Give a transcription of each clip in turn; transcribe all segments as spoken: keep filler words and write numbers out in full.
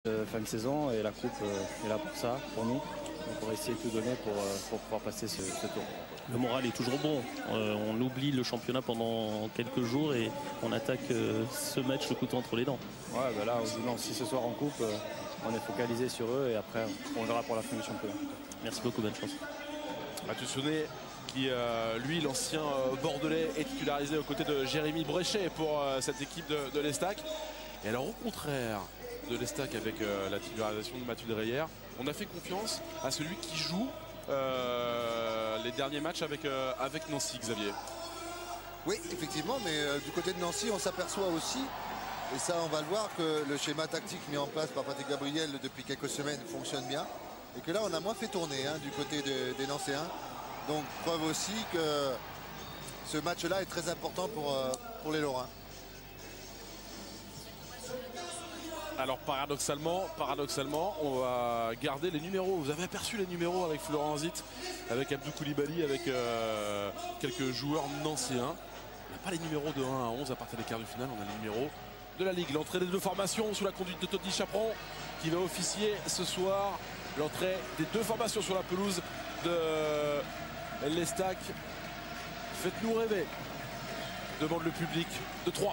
Euh, fin de saison et la coupe euh, est là pour ça, pour nous. Donc on va essayer de tout donner pour, euh, pour pouvoir passer ce, ce tour. Le moral est toujours bon. Euh, on oublie le championnat pendant quelques jours et on attaque euh, ce match le couteau entre les dents. Ouais, bah là, si ce soir en coupe, euh, on est focalisé sur eux et après on verra pour la fin du championnat. Merci beaucoup, bonne chance. Mathieu Sonnet, qui euh, lui, l'ancien euh, Bordelais, est titularisé aux côtés de Jérémy Bréchet pour euh, cette équipe de, de l'Estac. Et alors au contraire de l'Estac avec euh, la titularisation de Mathieu Dreyer, on a fait confiance à celui qui joue euh, les derniers matchs avec, euh, avec Nancy, Xavier. Oui, effectivement, mais euh, du côté de Nancy, on s'aperçoit aussi, et ça on va le voir, que le schéma tactique mis en place par Patrick Gabriel depuis quelques semaines fonctionne bien, et que là on a moins fait tourner hein, du côté de, des Nancéens. Donc preuve aussi que ce match-là est très important pour, euh, pour les Lorrains. Alors paradoxalement, paradoxalement, on va garder les numéros. Vous avez aperçu les numéros avec Florent Zit, avec Abdou Koulibaly, avec euh, quelques joueurs nancéens. On n'a pas les numéros de un à onze à partir des quarts de finale, on a les numéros de la Ligue. L'entrée des deux formations sous la conduite de Tony Chaperon qui va officier ce soir. L'entrée des deux formations sur la pelouse de l'Estac. Faites-nous rêver, demande le public de Troyes.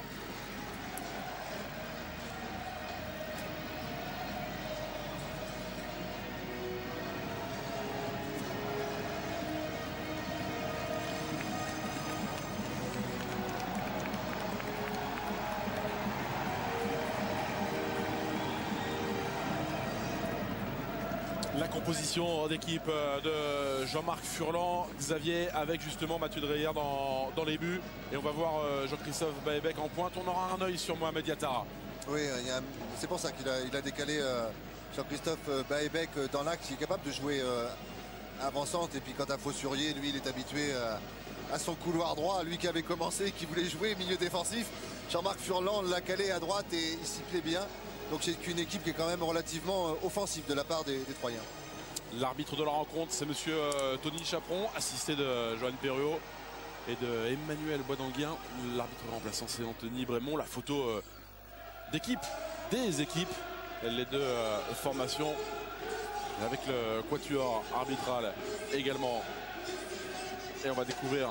La composition d'équipe de Jean-Marc Furlan, Xavier, avec justement Mathieu Dreyer dans, dans les buts. Et on va voir Jean-Christophe Baebek en pointe. On aura un œil sur Mohamed Yattara. Oui, c'est pour ça qu'il a, il a décalé euh, Jean-Christophe Baebek dans l'axe. Il est capable de jouer euh, avançante. Et puis quant à Faussurier, lui, il est habitué euh, à son couloir droit. Lui qui avait commencé, qui voulait jouer milieu défensif. Jean-Marc Furlan l'a calé à droite et il s'y plaît bien. Donc c'est une équipe qui est quand même relativement offensive de la part des, des Troyens. L'arbitre de la rencontre, c'est monsieur euh, Tony Chaperon, assisté de Johan Perriot et de Emmanuel Boisdanguin. L'arbitre remplaçant, c'est Anthony Brémond. La photo euh, d'équipe, des équipes, les deux euh, formations, avec le quatuor arbitral également. Et on va découvrir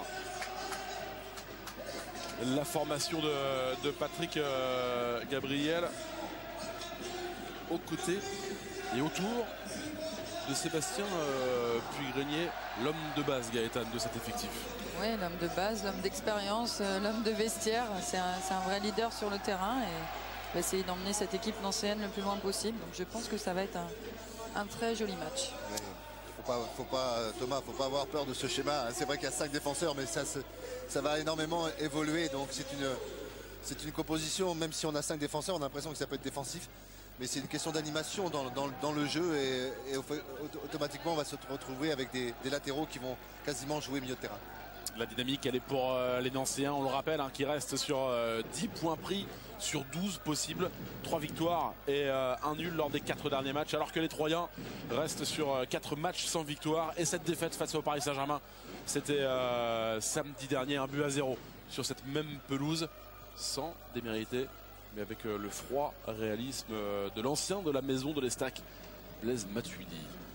la formation de, de Patrick euh, Gabriel aux côtés et autour de Sébastien euh, Puy-Grenier, l'homme de base, Gaëtan, de cet effectif. Oui, l'homme de base, l'homme d'expérience, euh, l'homme de vestiaire. C'est un, un vrai leader sur le terrain et il va essayer d'emmener cette équipe nancéenne le plus loin possible. Donc je pense que ça va être un, un très joli match. Ouais, faut pas, faut pas, Thomas, faut pas avoir peur de ce schéma. C'est vrai qu'il y a cinq défenseurs, mais ça, ça va énormément évoluer. Donc c'est une, c'est une composition, même si on a cinq défenseurs, on a l'impression que ça peut être défensif. Mais c'est une question d'animation dans, dans, dans le jeu et, et automatiquement on va se retrouver avec des, des latéraux qui vont quasiment jouer milieu de terrain. La dynamique elle est pour euh, les Nancéens, on le rappelle, hein, qui restent sur euh, dix points pris sur douze possibles, trois victoires et euh, un nul lors des quatre derniers matchs, alors que les Troyens restent sur euh, quatre matchs sans victoire et cette défaite face au Paris Saint-Germain, c'était euh, samedi dernier, un but à zéro sur cette même pelouse, sans démériter, mais avec euh, le froid réalisme euh, de l'ancien de la maison de l'Estac, Blaise Matuidi.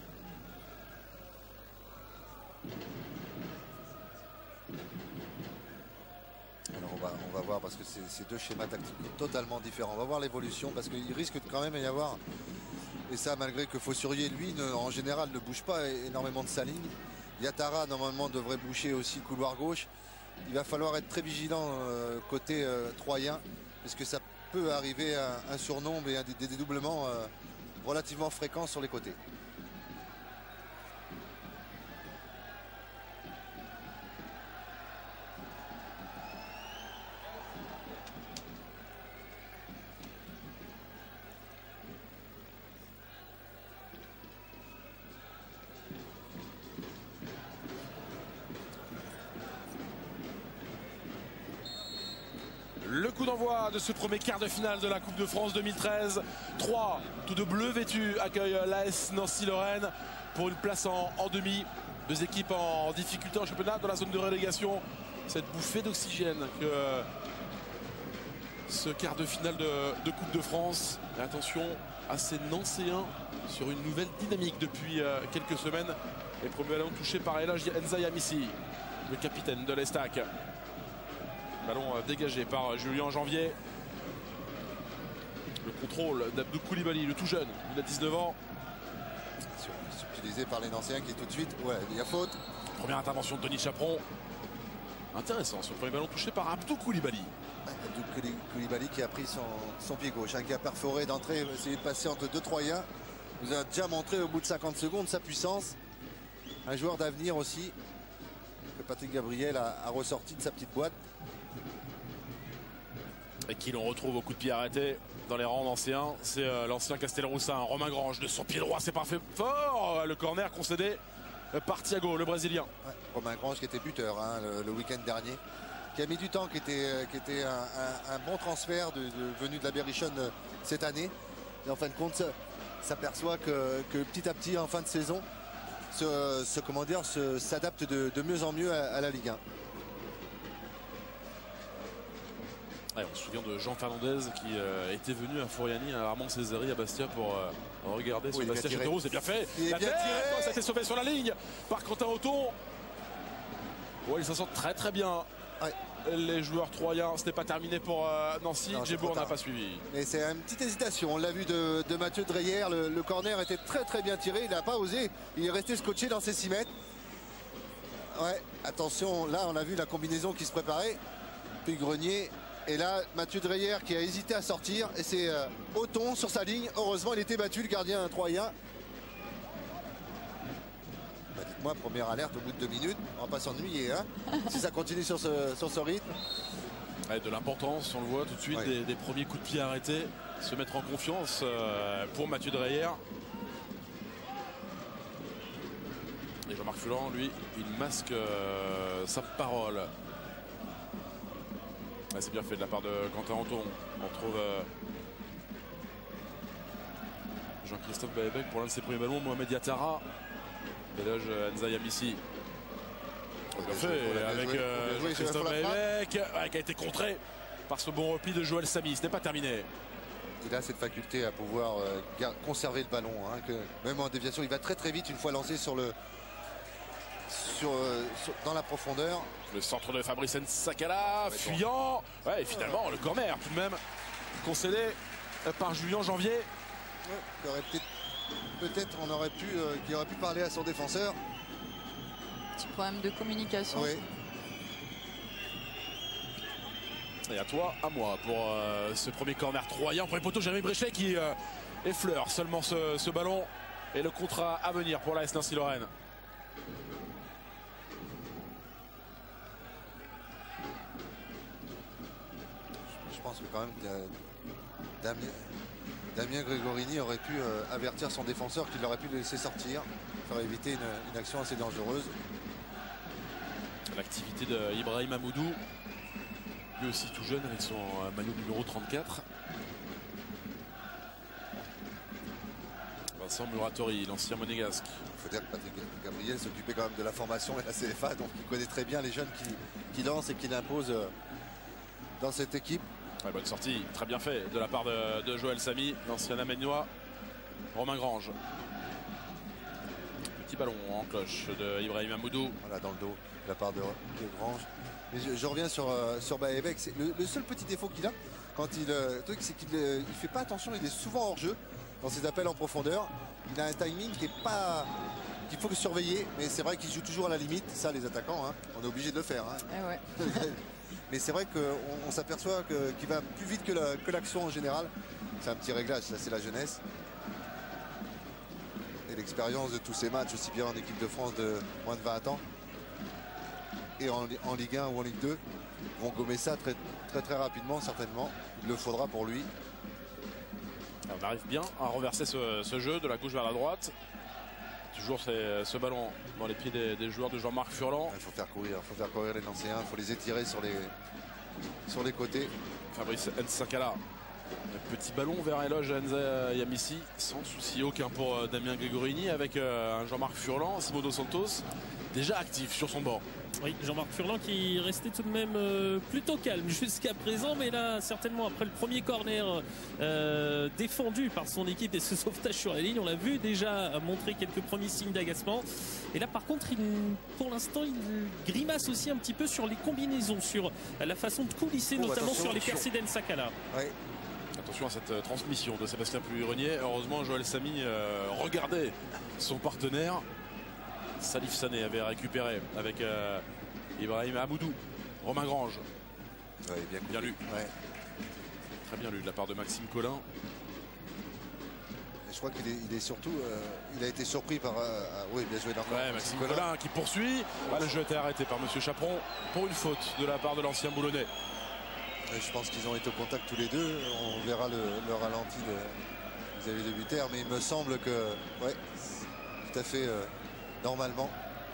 Alors on va, on va voir parce que c'est deux schémas tactiques totalement différents. On va voir l'évolution parce qu'il risque de quand même y avoir, et ça malgré que Faussurier lui ne, en général ne bouge pas énormément de sa ligne. Yattara normalement devrait boucher aussi le couloir gauche. Il va falloir être très vigilant euh, côté euh, troyen parce que ça peut arriver un, un surnombre et un, des dédoublements euh, relativement fréquents sur les côtés. Le coup d'envoi de ce premier quart de finale de la Coupe de France deux mille treize. Troyes, tout de bleu vêtu, accueille l'A S Nancy-Lorraine pour une place en, en demi. Deux équipes en difficulté en championnat dans la zone de relégation. Cette bouffée d'oxygène que ce quart de finale de, de Coupe de France. Et attention, assez nancéen sur une nouvelle dynamique depuis euh, quelques semaines. Et premier ballon touché par El Hadji Nzaya Missi, le capitaine de l'Estac. Ballon euh, dégagé par Julien Janvier. Le contrôle d'Abdou Koulibaly, le tout jeune, il a dix-neuf ans. Subtilisé par les Nancéens qui est tout de suite. Ouais, il y a faute. Première intervention de Denis Chaperon. Intéressant ce premier ballon touché par Abdou Koulibaly. Abdou Koulibaly qui a pris son, son pied gauche, hein, qui a perforé d'entrée, essayé de passer entre deux Troyens. Nous a déjà montré au bout de cinquante secondes sa puissance. Un joueur d'avenir aussi, que Patrick Gabriel a, a ressorti de sa petite boîte. Et qui l'on retrouve au coup de pied arrêté dans les rangs anciens. C'est euh, l'ancien Castelroussin, Romain Grange, de son pied droit, c'est parfait. Fort, le corner concédé par Thiago, le Brésilien. Ouais, Romain Grange qui était buteur hein, le, le week-end dernier, qui a mis du temps, qui était, qui était un, un, un bon transfert de, de, venu de la Berrichonne cette année. Et en fin de compte, s'aperçoit que, que petit à petit, en fin de saison, se, se, comment dire, se, s'adapte de, de mieux en mieux à, à la Ligue un. Ouais, on se souvient de Jean Fernandez qui euh, était venu à Foriani, à Armand Césari, à Bastia pour euh, regarder sur oui, Bastia Châteauroux. C'est bien fait. Il la est bien tête, tiré. ça a été sauvé sur la ligne par Quentin Auton. Ouais, ils s'en sortent très très bien. Ouais. Les joueurs troyens, ce n'est pas terminé pour euh, Nancy. Djebour n'a pas suivi. Mais c'est une petite hésitation. On l'a vu de, de Mathieu Dreyer. Le, le corner était très très bien tiré. Il n'a pas osé. Il est resté scotché dans ses six mètres. Ouais, attention. Là, on a vu la combinaison qui se préparait. Puis Grenier. Et là, Mathieu Dreyer qui a hésité à sortir. Et c'est euh, Auton sur sa ligne. Heureusement, il était battu, le gardien troyen. Bah, dites-moi, première alerte au bout de deux minutes. On va pas s'ennuyer, hein, si ça continue sur ce, sur ce rythme. Ouais, de l'importance, on le voit tout de suite, ouais. des, des premiers coups de pied arrêtés. Se mettre en confiance euh, pour Mathieu Dreyer. Et Jean-Marc Fulorent, lui, il masque euh, sa parole. Ouais, c'est bien fait de la part de Quentin Auton. On retrouve euh, Jean-Christophe Baebek pour l'un de ses premiers ballons. Mohamed Yattara. Et là, Nzaya Missi. Bien fait avec euh, Jean-Christophe Baebek, ouais, qui a été contré par ce bon repli de Joël Samy. Ce n'est pas terminé. Il a cette faculté à pouvoir euh, conserver le ballon. Hein, que même en déviation, il va très très vite une fois lancé sur le, sur, euh, sur, dans la profondeur. Le centre de Fabrice Nsakala, fuyant. Ouais, et finalement, le corner tout de même concédé par Julien Janvier. Ouais, peut-être peut on aurait pu, euh, qu'il aurait pu parler à son défenseur. Petit problème de communication. Oui. Et à toi, à moi, pour euh, ce premier corner troyen. Premier poteau, Jérémy Bréchet qui euh, effleure seulement ce, ce ballon. Et le contrat à venir pour l'A S Nancy-Lorraine. Je pense que quand même euh, Damien, Damien Gregorini aurait pu euh, avertir son défenseur qu'il aurait pu le laisser sortir, pour éviter une, une action assez dangereuse. L'activité de Ibrahim Amoudou, lui aussi tout jeune avec son euh, maillot numéro trente-quatre. Vincent Muratori, l'ancien monégasque. Il faut dire que Patrick Gabriel s'occupait quand même de la formation et la C F A, donc il connaît très bien les jeunes qui, qui lancent et qui l'imposent euh, dans cette équipe. Ouais, bonne sortie, très bien fait de la part de, de Joël Samy, l'ancien Aménois. Romain Grange. Petit ballon en cloche de Ibrahim Amoudou. Voilà, dans le dos de la part de, de Grange. Mais je, je reviens sur, euh, sur Baebek. Le, le seul petit défaut qu'il a, quand il, euh, c'est qu'il ne fait pas attention, il est souvent hors jeu dans ses appels en profondeur. Il a un timing qui est pas, qu'il faut surveiller, mais c'est vrai qu'il joue toujours à la limite. Ça, les attaquants, hein, on est obligé de le faire. Hein. Eh ouais. Mais c'est vrai qu'on on, s'aperçoit qu'il qu va plus vite que l'action la, que en général. C'est un petit réglage, ça c'est la jeunesse. Et l'expérience de tous ces matchs, aussi bien en équipe de France de moins de vingt ans et en, en Ligue un ou en Ligue deux, vont gommer ça très très très rapidement, certainement. Il le faudra pour lui. On arrive bien à renverser ce, ce jeu de la gauche vers la droite. Toujours ce ballon dans les pieds des, des joueurs de Jean-Marc Furlan. Il faut faire courir, il faut faire courir les Nancéens, il faut les étirer sur les, sur les côtés. Fabrice Nsakala Le petit ballon vers Eloge Enza Yamissi, sans souci aucun pour euh, Damien Gregorini, avec euh, un Jean-Marc Furlan, Simo Dos Santos, déjà actif sur son banc. Oui, Jean-Marc Furlan qui restait tout de même euh, plutôt calme jusqu'à présent, mais là certainement après le premier corner euh, défendu par son équipe et ce sauvetage sur la ligne, on l'a vu déjà montrer quelques premiers signes d'agacement. Et là par contre, il, pour l'instant, il grimace aussi un petit peu sur les combinaisons, sur la façon de coulisser, oh, notamment sur les percées d'Ensakala. Ouais. Attention à cette transmission de Sébastien Puyrenier. Heureusement, Joël Samy euh, regardait son partenaire. Salif Sané avait récupéré avec euh, Ibrahim Amoudou. Romain Grange. Ouais, bien, bien lu. Ouais. Très bien lu de la part de Maxime Collin. Et je crois qu'il est, il est surtout, euh, il a été surpris par, euh, oui, bien joué encore. Ouais, Maxime Collin. Collin qui poursuit. Ah, le jeu a été arrêté par Monsieur Chaperon pour une faute de la part de l'ancien Boulonnais. Et je pense qu'ils ont été au contact tous les deux. On verra le, le ralenti vis-à-vis de Buter, mais il me semble que, ouais, tout à fait. Euh, Normalement.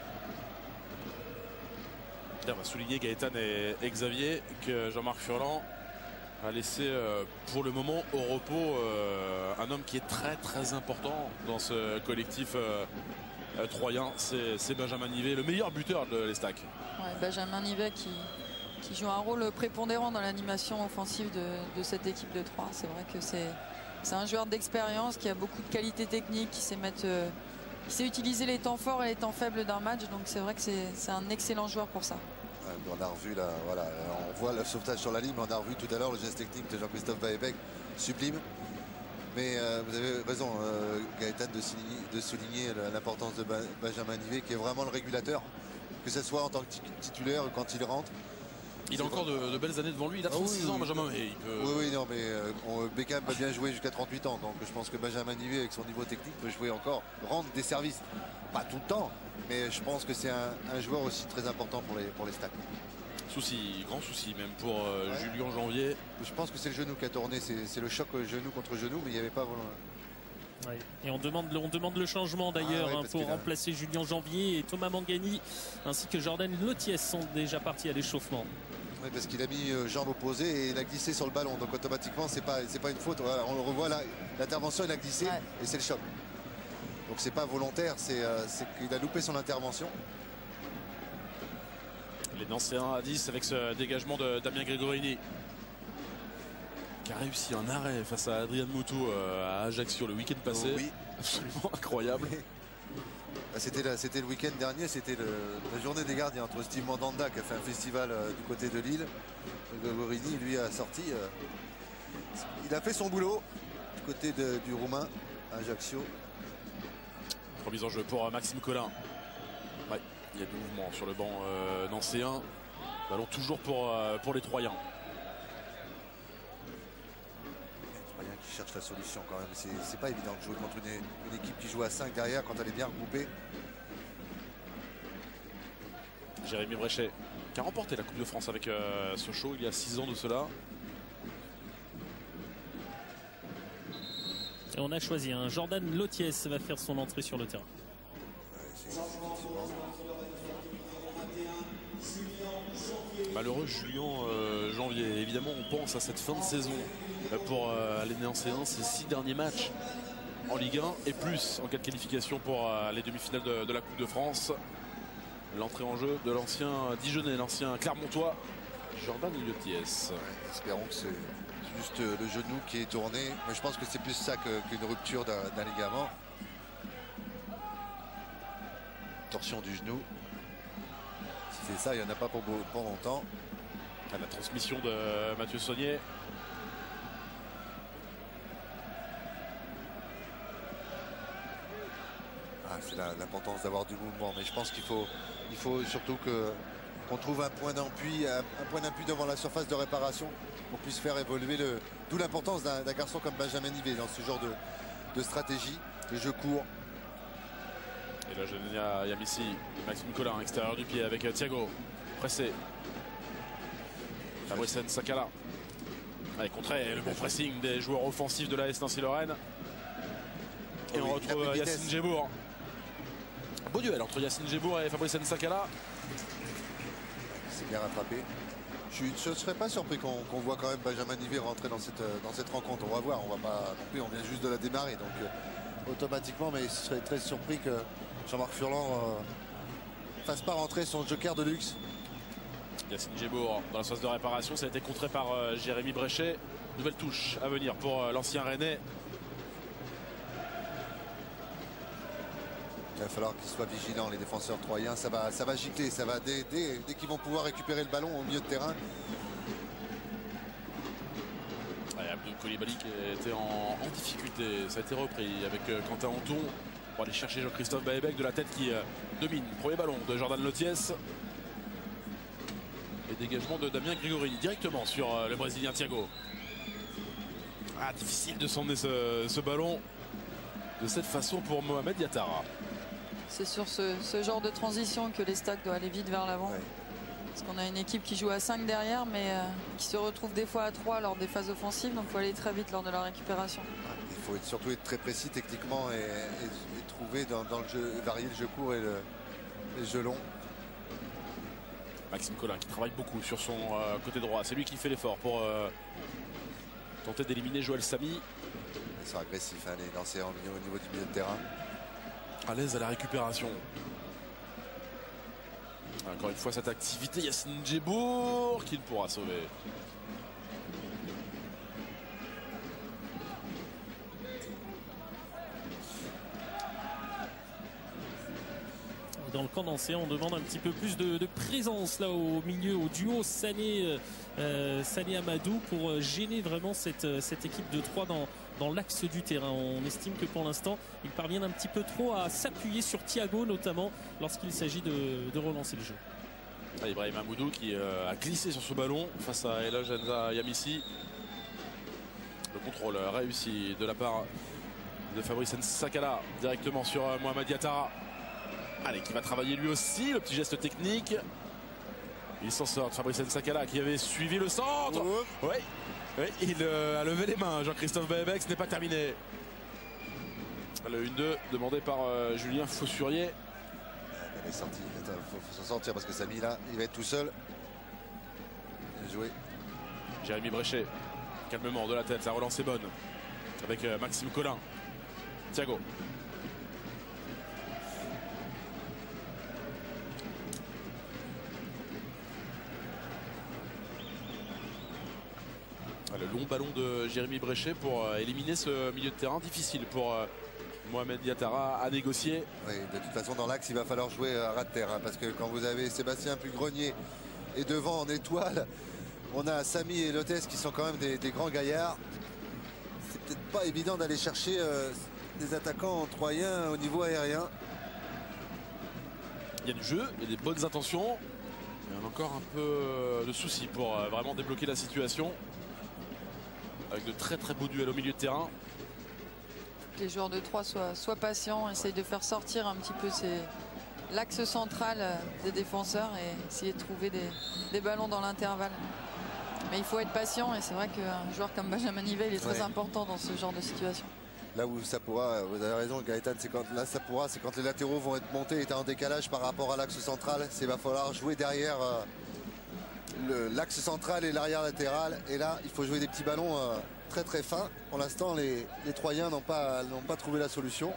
On va souligner Gaëtan et, et Xavier que Jean-Marc Furlan a laissé euh, pour le moment au repos euh, un homme qui est très très important dans ce collectif euh, euh, troyen. C'est Benjamin Nivet, le meilleur buteur de l'Estac. Ouais, Benjamin Nivet qui, qui joue un rôle prépondérant dans l'animation offensive de, de cette équipe de Troyes. C'est vrai que c'est un joueur d'expérience qui a beaucoup de qualités techniques, qui sait mettre... Euh, Il sait utiliser les temps forts et les temps faibles d'un match, donc c'est vrai que c'est un excellent joueur pour ça. Ouais, on a revu là, voilà, on voit le sauvetage sur la ligne, mais on a revu tout à l'heure le geste technique de Jean-Christophe Baebek, sublime. Mais euh, vous avez raison, euh, Gaëtan, de souligner, de souligner l'importance de Benjamin Nivet, qui est vraiment le régulateur, que ce soit en tant que titulaire ou quand il rentre. Il a encore de, de belles années devant lui, il a trente-six ah oui, ans, oui. Benjamin. Et il peut... Oui, oui, non, mais euh, on, Beckham va bien jouer jusqu'à trente-huit ans, donc je pense que Benjamin Nivet, avec son niveau technique, peut jouer encore, rendre des services. Pas tout le temps, mais je pense que c'est un, un joueur aussi très important pour les, pour les Stacks. Souci, grand souci même pour euh, ouais. Julien Janvier. Je pense que c'est le genou qui a tourné, c'est le choc genou contre genou, mais il n'y avait pas... Ouais. Et on demande, on demande le changement d'ailleurs ah ouais, hein, pour remplacer a... Julien Janvier et Thomas Mangani ainsi que Jordan Lotiès sont déjà partis à l'échauffement. Oui, parce qu'il a mis euh, jambe opposée et il a glissé sur le ballon, donc automatiquement c'est pas, c'est pas une faute. Voilà, on le revoit là, l'intervention il a glissé ouais. et c'est le choc. Donc c'est pas volontaire, c'est euh, qu'il a loupé son intervention. Les Nancéens à dix avec ce dégagement de Damien Gregorini, qui a réussi un arrêt face à Adrien Moutou euh, à Ajaccio le week-end passé. Oh oui. Absolument incroyable. C'était le week-end dernier, c'était la journée des gardiens entre Steve Mandanda qui a fait un festival euh, du côté de Lille. Gregorini lui a sorti. Euh, il a fait son boulot du côté de, du Roumain à Ajaccio. Remise en jeu pour euh, Maxime Collin. Ouais, il y a du mouvement sur le banc euh, nancéen. Ballon toujours pour, euh, pour les Troyens. Qui cherche la solution quand même. C'est pas évident de jouer contre une, une équipe qui joue à cinq derrière quand elle est bien regroupée. Jérémy Bréchet qui a remporté la Coupe de France avec euh, Sochaux il y a six ans de cela. Et on a choisi un hein. Jordan Lotiès va faire son entrée sur le terrain. Malheureux Julien euh, Janvier. Évidemment, on pense à cette fin de saison pour euh, les Nancéens, ces six derniers matchs en Ligue un et plus en cas de qualification pour euh, les demi-finales de, de la Coupe de France. L'entrée en jeu de l'ancien Dijonais, l'ancien Clermontois, Jordan Lotiès. Ouais, espérons que c'est juste le genou qui est tourné, mais je pense que c'est plus ça qu'une qu rupture d'un ligament. Torsion du genou. Si c'est ça, il n'y en a pas pour, pour longtemps. À la transmission de Mathieu Saunier. Ah, c'est l'importance d'avoir du mouvement, mais je pense qu'il faut, il faut surtout que qu'on trouve un point d'appui, un, un point d'appui devant la surface de réparation, qu'on puisse faire évoluer le. D'où l'importance d'un garçon comme Benjamin Nivet dans ce genre de, de stratégie, de jeu court. Et là, il y a Yamissi, Maxime Collin, extérieur du pied avec Thiago, pressé. Fabrice Nsakala. Allez, contré, le bon pressing des joueurs offensifs de l'A S Nancy-Lorraine. Et oh on oui, retrouve Yacine Gébour. Beau duel entre Yacine Gébour et Fabrice Nsakala. C'est bien rattrapé. Je ne serais pas surpris qu'on qu'on voit quand même Benjamin Nivet rentrer dans cette, dans cette rencontre. On va voir, on va pas non plus, on vient juste de la démarrer. Donc euh, automatiquement, mais je serais très surpris que Jean-Marc Furlan euh, fasse pas rentrer son joker de luxe. Yacine Djebour dans la phase de réparation, ça a été contré par euh, Jérémy Bréchet. Nouvelle touche à venir pour euh, l'ancien Rennais. Il va falloir qu'ils soient vigilants, les défenseurs troyens. Ça va, ça va gicler, ça va dès, dès, dès qu'ils vont pouvoir récupérer le ballon au milieu de terrain. Ouais, Abdou Koulibaly qui était en, en difficulté. Ça a été repris avec euh, Quentin Anton pour aller chercher Jean-Christophe Baebek de la tête qui euh, domine. Premier ballon de Jordan Lotiès. Et dégagement de Damien Grégory directement sur euh, le Brésilien Thiago. Ah, difficile de s'emmener ce, ce ballon de cette façon pour Mohamed Yattara. C'est sur ce, ce genre de transition que les Stacks doivent aller vite vers l'avant. Ouais. Parce qu'on a une équipe qui joue à cinq derrière, mais euh, qui se retrouve des fois à trois lors des phases offensives. Donc il faut aller très vite lors de la récupération. Il faut être, surtout être très précis techniquement et, et, et trouver dans, dans le jeu, varier le jeu court et le, le jeu long. Maxime Collin qui travaille beaucoup sur son euh, côté droit. C'est lui qui fait l'effort pour euh, tenter d'éliminer Joël Samy. Ils sont agressifs, hein, les lancers au niveau du milieu de terrain. À l'aise à la récupération. Encore une fois cette activité, Yacine Djebour qui ne pourra sauver. Dans le camp d'Ancéan, on demande un petit peu plus de, de présence là au milieu, au duo Sané, euh, Sané Amadou pour gêner vraiment cette, cette équipe de Troyes dans, dans l'axe du terrain. On estime que pour l'instant, ils parviennent un petit peu trop à s'appuyer sur Thiago, notamment lorsqu'il s'agit de, de relancer le jeu. Ah, Ibrahim Amoudou qui euh, a glissé sur ce ballon face à Elhadj Hamza Yamissi. Le contrôle réussi de la part de Fabrice Nsakala directement sur euh, Mohamed Yattara. Allez, qui va travailler lui aussi, le petit geste technique. Il s'en sort, Fabrice Nsakala qui avait suivi le centre. Oui, ouais, il euh, a levé les mains, Jean-Christophe Baebek, ce n'est pas terminé. Le un deux demandé par euh, Julien Faussurier. Il est sorti, il faut, faut s'en sortir parce que Samy là, il va être tout seul. Bien joué. Jérémy Bréchet, calmement de la tête, la relance est bonne. Avec euh, Maxime Collin. Thiago. Le long ballon de Jérémy Bréchet pour euh, éliminer ce milieu de terrain difficile pour euh, Mohamed Yattara à négocier. Oui, de toute façon dans l'axe il va falloir jouer à ras de terre hein, parce que quand vous avez Sébastien Pugrenier et devant en étoile, on a Samy et Lotes qui sont quand même des, des grands gaillards. C'est peut-être pas évident d'aller chercher euh, des attaquants troyens au niveau aérien. Il y a du jeu, il y a des bonnes intentions. Il y a encore un peu de soucis pour euh, vraiment débloquer la situation. Avec de très très beaux duels au milieu de terrain. Que les joueurs de Troyes soient, soient patients, essayent de faire sortir un petit peu l'axe central des défenseurs et essayer de trouver des, des ballons dans l'intervalle. Mais il faut être patient et c'est vrai qu'un joueur comme Benjamin Nivet il est très ouais. important dans ce genre de situation. Là où ça pourra, vous avez raison Gaëtan, c'est quand là ça pourra, c'est quand les latéraux vont être montés et être en décalage par rapport à l'axe central. Il va falloir jouer derrière euh, l'axe central et l'arrière latéral. Et là, il faut jouer des petits ballons euh, très très fins. Pour l'instant, les, les Troyens n'ont pas, n'ont pas trouvé la solution.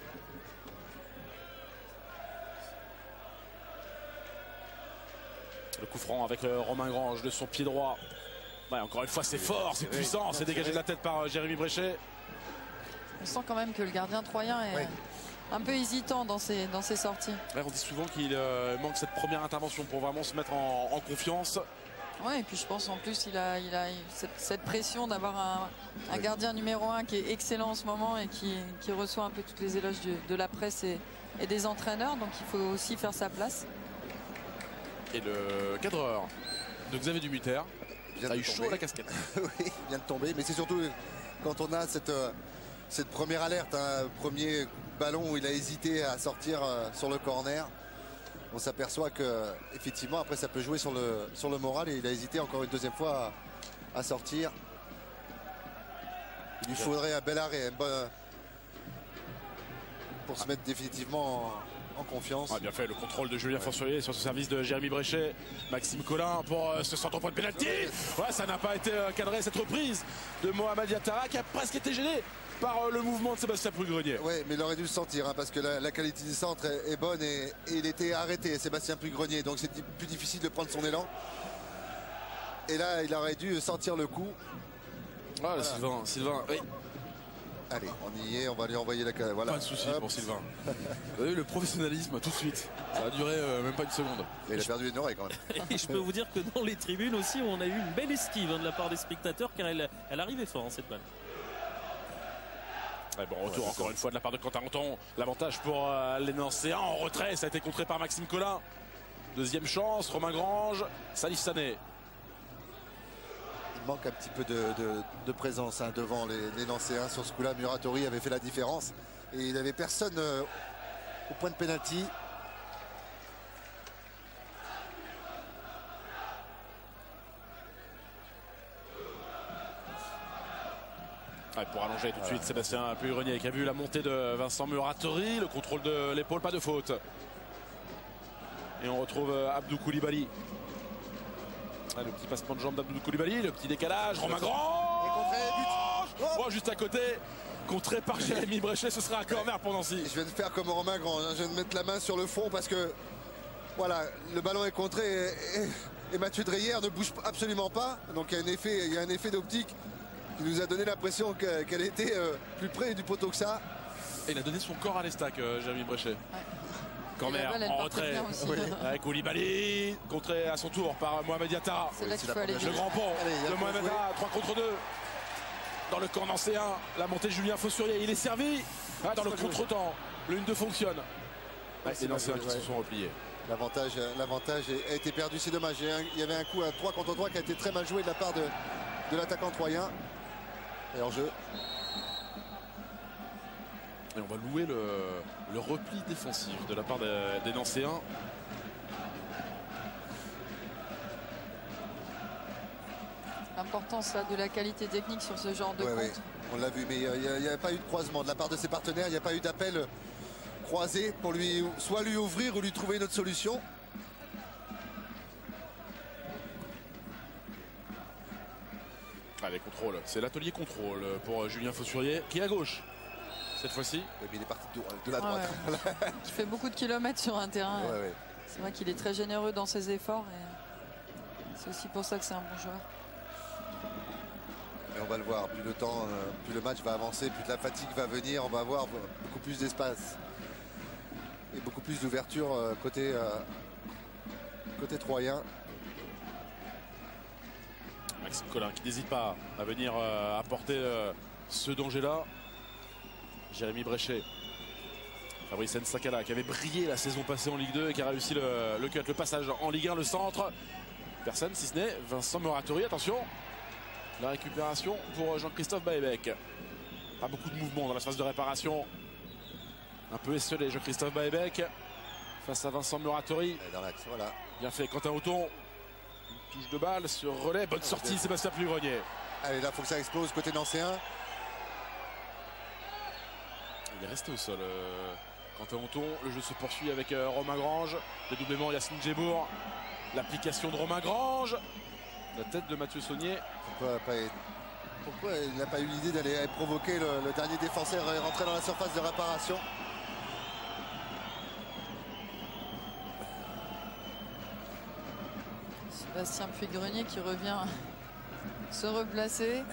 Le coup franc avec euh, Romain Grange de son pied droit. Ouais, encore une fois, c'est fort, c'est puissant, c'est dégagé de la tête par euh, Jérémy Bréchet. On sent quand même que le gardien troyen est ouais. un peu hésitant dans ses, dans ses sorties. Ouais, on dit souvent qu'il euh, manque cette première intervention pour vraiment se mettre en, en confiance. Oui, et puis je pense en plus il a, il a cette, cette pression d'avoir un, un gardien numéro un qui est excellent en ce moment et qui, qui reçoit un peu toutes les éloges de, de la presse et, et des entraîneurs. Donc il faut aussi faire sa place. Et le cadreur de Xavier Dumuter a eu chaud à la casquette. Oui, il vient de tomber, mais c'est surtout quand on a cette... Euh, Cette première alerte, un hein, premier ballon où il a hésité à sortir euh, sur le corner. On s'aperçoit que effectivement après ça peut jouer sur le, sur le moral et il a hésité encore une deuxième fois à, à sortir. Il lui faudrait un bel arrêt un bon, pour se mettre définitivement en confiance. Ah, bien fait, le contrôle de Julien Fossoyé sur ce service de Jérémy Bréchet. Maxime Collin pour euh, ce centre point de pénalty. Ouais, ça n'a pas été euh, cadré, cette reprise de Mohamed Yattara qui a presque été gêné par euh, le mouvement de Sébastien Prugrenier. Oui, mais il aurait dû le sentir hein, parce que la, la qualité du centre est, est bonne et, et il était arrêté, Sébastien Prugrenier. Donc c'est plus difficile de prendre son élan. Et là, il aurait dû sentir le coup. Ah, Voilà. Sylvain, Sylvain, oui. Allez, on y est, on va lui envoyer la... Voilà. Pas de souci Hop. pour Sylvain. Vous avez vu le professionnalisme tout de suite. Ça a duré euh, même pas une seconde. Et il a perdu une oreille quand même. Et je peux vous dire que dans les tribunes aussi, on a eu une belle esquive hein, de la part des spectateurs car elle, elle arrivait fort, hein, cette balle. Ouais, bon retour Ouais, encore ça. une fois de la part de Quentin Honton. L'avantage pour euh, les Nancéens en retrait. Ça a été contré par Maxime Collin. Deuxième chance, Romain Grange, Salif Sané. Il manque un petit peu de, de, de présence hein, devant les, les Nancéens. Sur ce coup-là, Muratori avait fait la différence. Et il n'avait personne euh, au point de pénalty. Ouais, pour allonger tout de suite Sébastien Prugrenier qui a vu la montée de Vincent Muratori. Le contrôle de l'épaule, pas de faute. Et on retrouve euh, Abdou Koulibaly. Ah, le petit passement de jambe d'Abdou Koulibaly, le petit décalage, Romain Grange. Et contré, but. Oh. Oh, juste à côté, contré par Jérémy Bréchet, ce sera un corner pour Nancy. Je viens de faire comme Romain Grange. hein. Je viens de mettre la main sur le front parce que voilà, le ballon est contré et, et, et Mathieu Dreyer ne bouge absolument pas. Donc il y a un effet, il y a un effet d'optique qui nous a donné l'impression que- qu'elle était euh, plus près du poteau que ça. Et il a donné son corps à l'estac, euh, Jérémy Bréchet. Et la Corner balle, elle en partait retrait. bien aussi. Oui. Avec Koulibaly, contré à son tour par Mohamed Yattara. C'est là c'est qu'il la faut aller première Le vite. grand pont Allez, il y a de le Mohamed point joué. Yattara, trois contre deux. Dans le camp nancéen, la montée de Julien Fossoyé, il est servi. Ah, dans le pas joué. contre-temps, le une deux fonctionne. Ouais, c'est les pas Nancéens joué, qui se ouais. sont repliés. L'avantage, l'avantage a été perdu, c'est dommage. Il y a un- il y avait un coup à trois contre trois qui a été très mal joué de la part de, de l'attaquant troyen. Et en jeu. Et on va louer le, le repli défensif de la part des, des Nancéens. L'importance là, de la qualité technique sur ce genre de Ouais, compte. ouais, on l'a vu, mais il n'y a, a pas eu de croisement de la part de ses partenaires. Il n'y a pas eu d'appel croisé pour lui, soit lui ouvrir ou lui trouver une autre solution. Allez, contrôle. C'est l'atelier contrôle pour Julien Fossoyé qui est à gauche. Cette fois-ci. Ouais, mais il est parti de, de la Ah droite. ouais. Qui fait beaucoup de kilomètres sur un terrain. Ouais, ouais. C'est vrai qu'il est très généreux dans ses efforts. Et c'est aussi pour ça que c'est un bon joueur. Et on va le voir, plus le temps, euh, plus le match va avancer, plus la fatigue va venir, on va avoir beaucoup plus d'espace et beaucoup plus d'ouverture euh, côté, euh, côté troyen. Maxime Collin qui n'hésite pas à venir euh, apporter euh, ce danger-là. Jérémy Bréchet. Fabrice Nsakala qui avait brillé la saison passée en Ligue deux et qui a réussi le, le cut, le passage en Ligue un, le centre. Personne si ce n'est Vincent Muratori. Attention, la récupération pour Jean-Christophe Baebek. Pas beaucoup de mouvement dans la phase de réparation. Un peu esselé Jean-Christophe Baebek face à Vincent Muratori. Et dans l'axe, voilà. Bien fait Quentin Honton. Une touche de balle sur relais. Bonne sortie Sébastien Prugrenier. Allez, là, il faut que ça explose côté nancéen. Il est resté au sol. Euh, Quentin Honton, le jeu se poursuit avec euh, Romain Grange. Dédoublement Yacine Djebour. L'application de Romain Grange. La tête de Mathieu Saunier. Pourquoi, pas, pourquoi il n'a pas eu l'idée d'aller provoquer le, le dernier défenseur et rentrer dans la surface de réparation? Sébastien Prugrenier qui revient se replacer.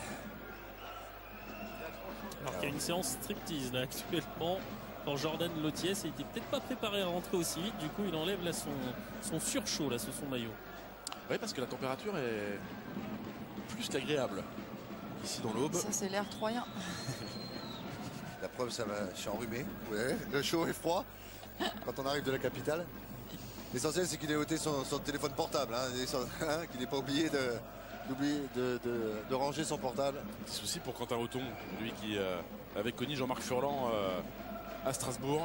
Alors qu'il y a une séance striptease là actuellement. Quand Jordan Lotiès n'était peut-être pas préparé à rentrer aussi vite, du coup il enlève là son, son surchaud là sur son maillot. Oui, parce que la température est plus qu'agréable ici dans l'Aube. Ça c'est l'air troyen. La preuve, ça va, je suis enrhumé. Ouais, le chaud et froid quand on arrive de la capitale. L'essentiel, c'est qu'il ait ôté son, son téléphone portable, hein, et son- hein, qu'il n'ait pas oublié de, d'oublier de, de- de ranger son portable. Petit souci pour Quentin Honton, lui qui euh, avait connu Jean-Marc Furlan euh, à Strasbourg.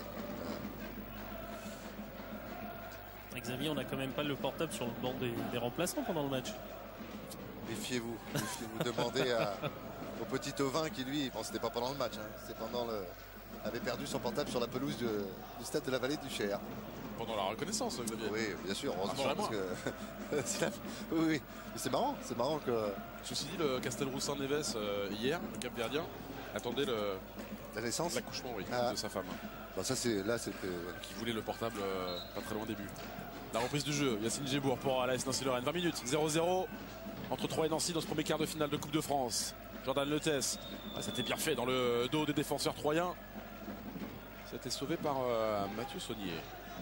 Ouais. Xavier, on n'a quand même pas le portable sur le banc des, des remplaçants pendant le match. Méfiez-vous. Méfiez-vous. Demandez à- au petit Ovin qui, lui, bon, c'était pas pendant le match, hein, c'était pendant le, avait perdu son portable sur la pelouse de, du stade de la Vallée du Cher. Pendant la reconnaissance, Xavier. Oui, bien sûr, heureusement. Ah, parce que... oui, oui. C'est marrant, c'est marrant que... Ceci dit, le Castelroussin-Neves, euh, hier, le Cap-Verdien, attendait le... La naissance l'accouchement oui, ah. de sa femme. Bon, ça, c'est... Là, c'était... Qui voulait le portable euh, pas très loin au début. La reprise du jeu, Yacine Gébour pour l'A S Nancy-Lorraine. vingt minutes, zéro zéro entre Troyes et Nancy dans ce premier quart de finale de Coupe de France. Jordan Letès, ah, c'était bien fait dans le dos des défenseurs troyens. C'était sauvé par euh, Mathieu Saunier.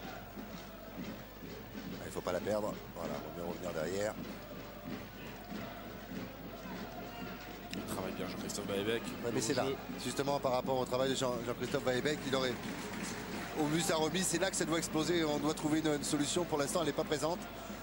Il ne faut pas la perdre. Voilà, on va revenir derrière. Il travaille bien Jean-Christophe Baébec. Ouais, mais c'est là, justement par rapport au travail de Jean- Jean-Christophe Baébec, il aurait... Au vu sa remise, c'est là que ça doit exploser. On doit trouver une, une solution. Pour l'instant, elle n'est pas présente.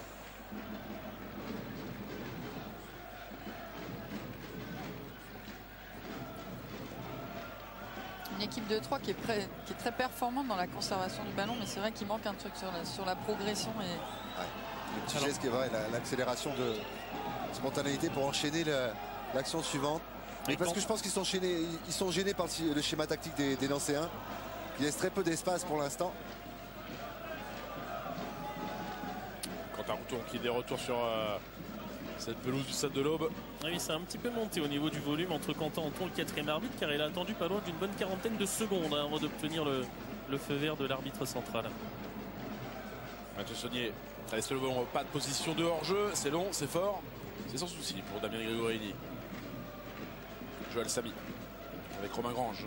Une équipe de Troyes qui est, prêt, qui est très performante dans la conservation du ballon, mais c'est vrai qu'il manque un truc sur la, sur la progression. Et... Ouais. Le petit geste qui est vrai, la- l'accélération de spontanéité pour enchaîner le- l'action suivante. Mais parce que je pense qu'ils sont, gênés- ils sont gênés par le, le schéma tactique des, des Nancéens, qui laisse très peu d'espace pour l'instant. Quentin Routon qui est des retours sur euh, cette pelouse du Stade de l'Aube. Oui, c'est un petit peu monté au niveau du volume entre Quentin Routon, le quatrième arbitre, car il a attendu pas loin d'une bonne quarantaine de secondes hein, avant d'obtenir le, le feu vert de l'arbitre central. Mathieu Saunier, allez, c'est le bon, pas de position de hors-jeu, c'est long, c'est fort, c'est sans souci pour Damien Gregorini. Joël Samy avec Romain Grange.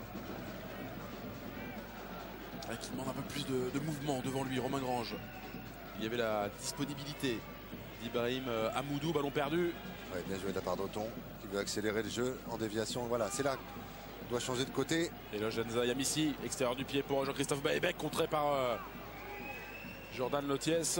Ah, qui demande un peu plus de, de mouvement devant lui, Romain Grange. Il y avait la disponibilité d'Ibrahim euh, Amoudou, ballon perdu. Ouais, bien joué de la part d'Othon, qui veut accélérer le jeu en déviation. Voilà, c'est là qu'on doit changer de côté. Et là, Genza Yamissi, extérieur du pied pour Jean-Christophe Baébec, contré par euh, Jordan Lotiès.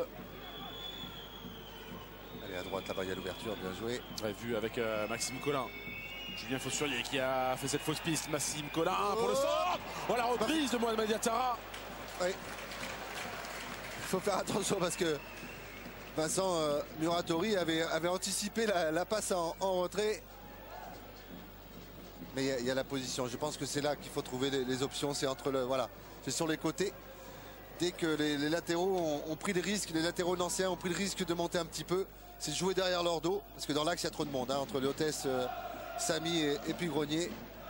Allez, à droite, là-bas, il y a l'ouverture, bien joué. Ouais, vu avec euh, Maxime Collin. Julien Fossurier qui a fait cette fausse piste. Maxime Collin pour le centre. Oh, la reprise de Mohamed Diatara. Oui. Il faut faire attention parce que Vincent euh, Muratori avait, avait anticipé la, la passe en, en retrait. Mais il y, y a la position. Je pense que c'est là qu'il faut trouver les, les options. C'est entre le. Voilà. C'est sur les côtés. Dès que les, les latéraux ont, ont pris des risques, les latéraux nancéens ont pris le risque de monter un petit peu, c'est de jouer derrière leur dos. Parce que dans l'axe, il y a trop de monde. Hein, entre les hôtesses. Euh, Samy et, et puis Grenier.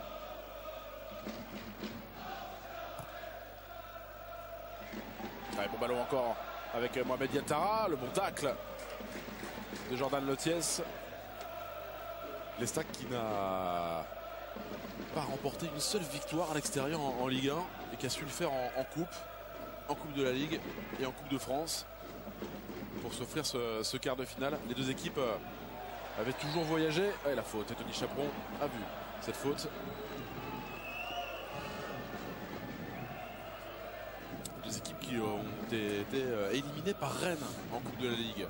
Ouais, bon ballon encore avec Mohamed Diatara. Le bon tacle de Jordan Lotiès. L'Estac qui n'a pas remporté une seule victoire à l'extérieur en, en Ligue un et qui a su le faire en, en Coupe, en Coupe de la Ligue et en Coupe de France pour s'offrir ce, ce quart de finale. Les deux équipes euh, avaient toujours voyagé. Ouais, la faute, et Tony Chaperon a vu cette faute. Deux équipes qui ont été, été euh, éliminées par Rennes en Coupe de la Ligue.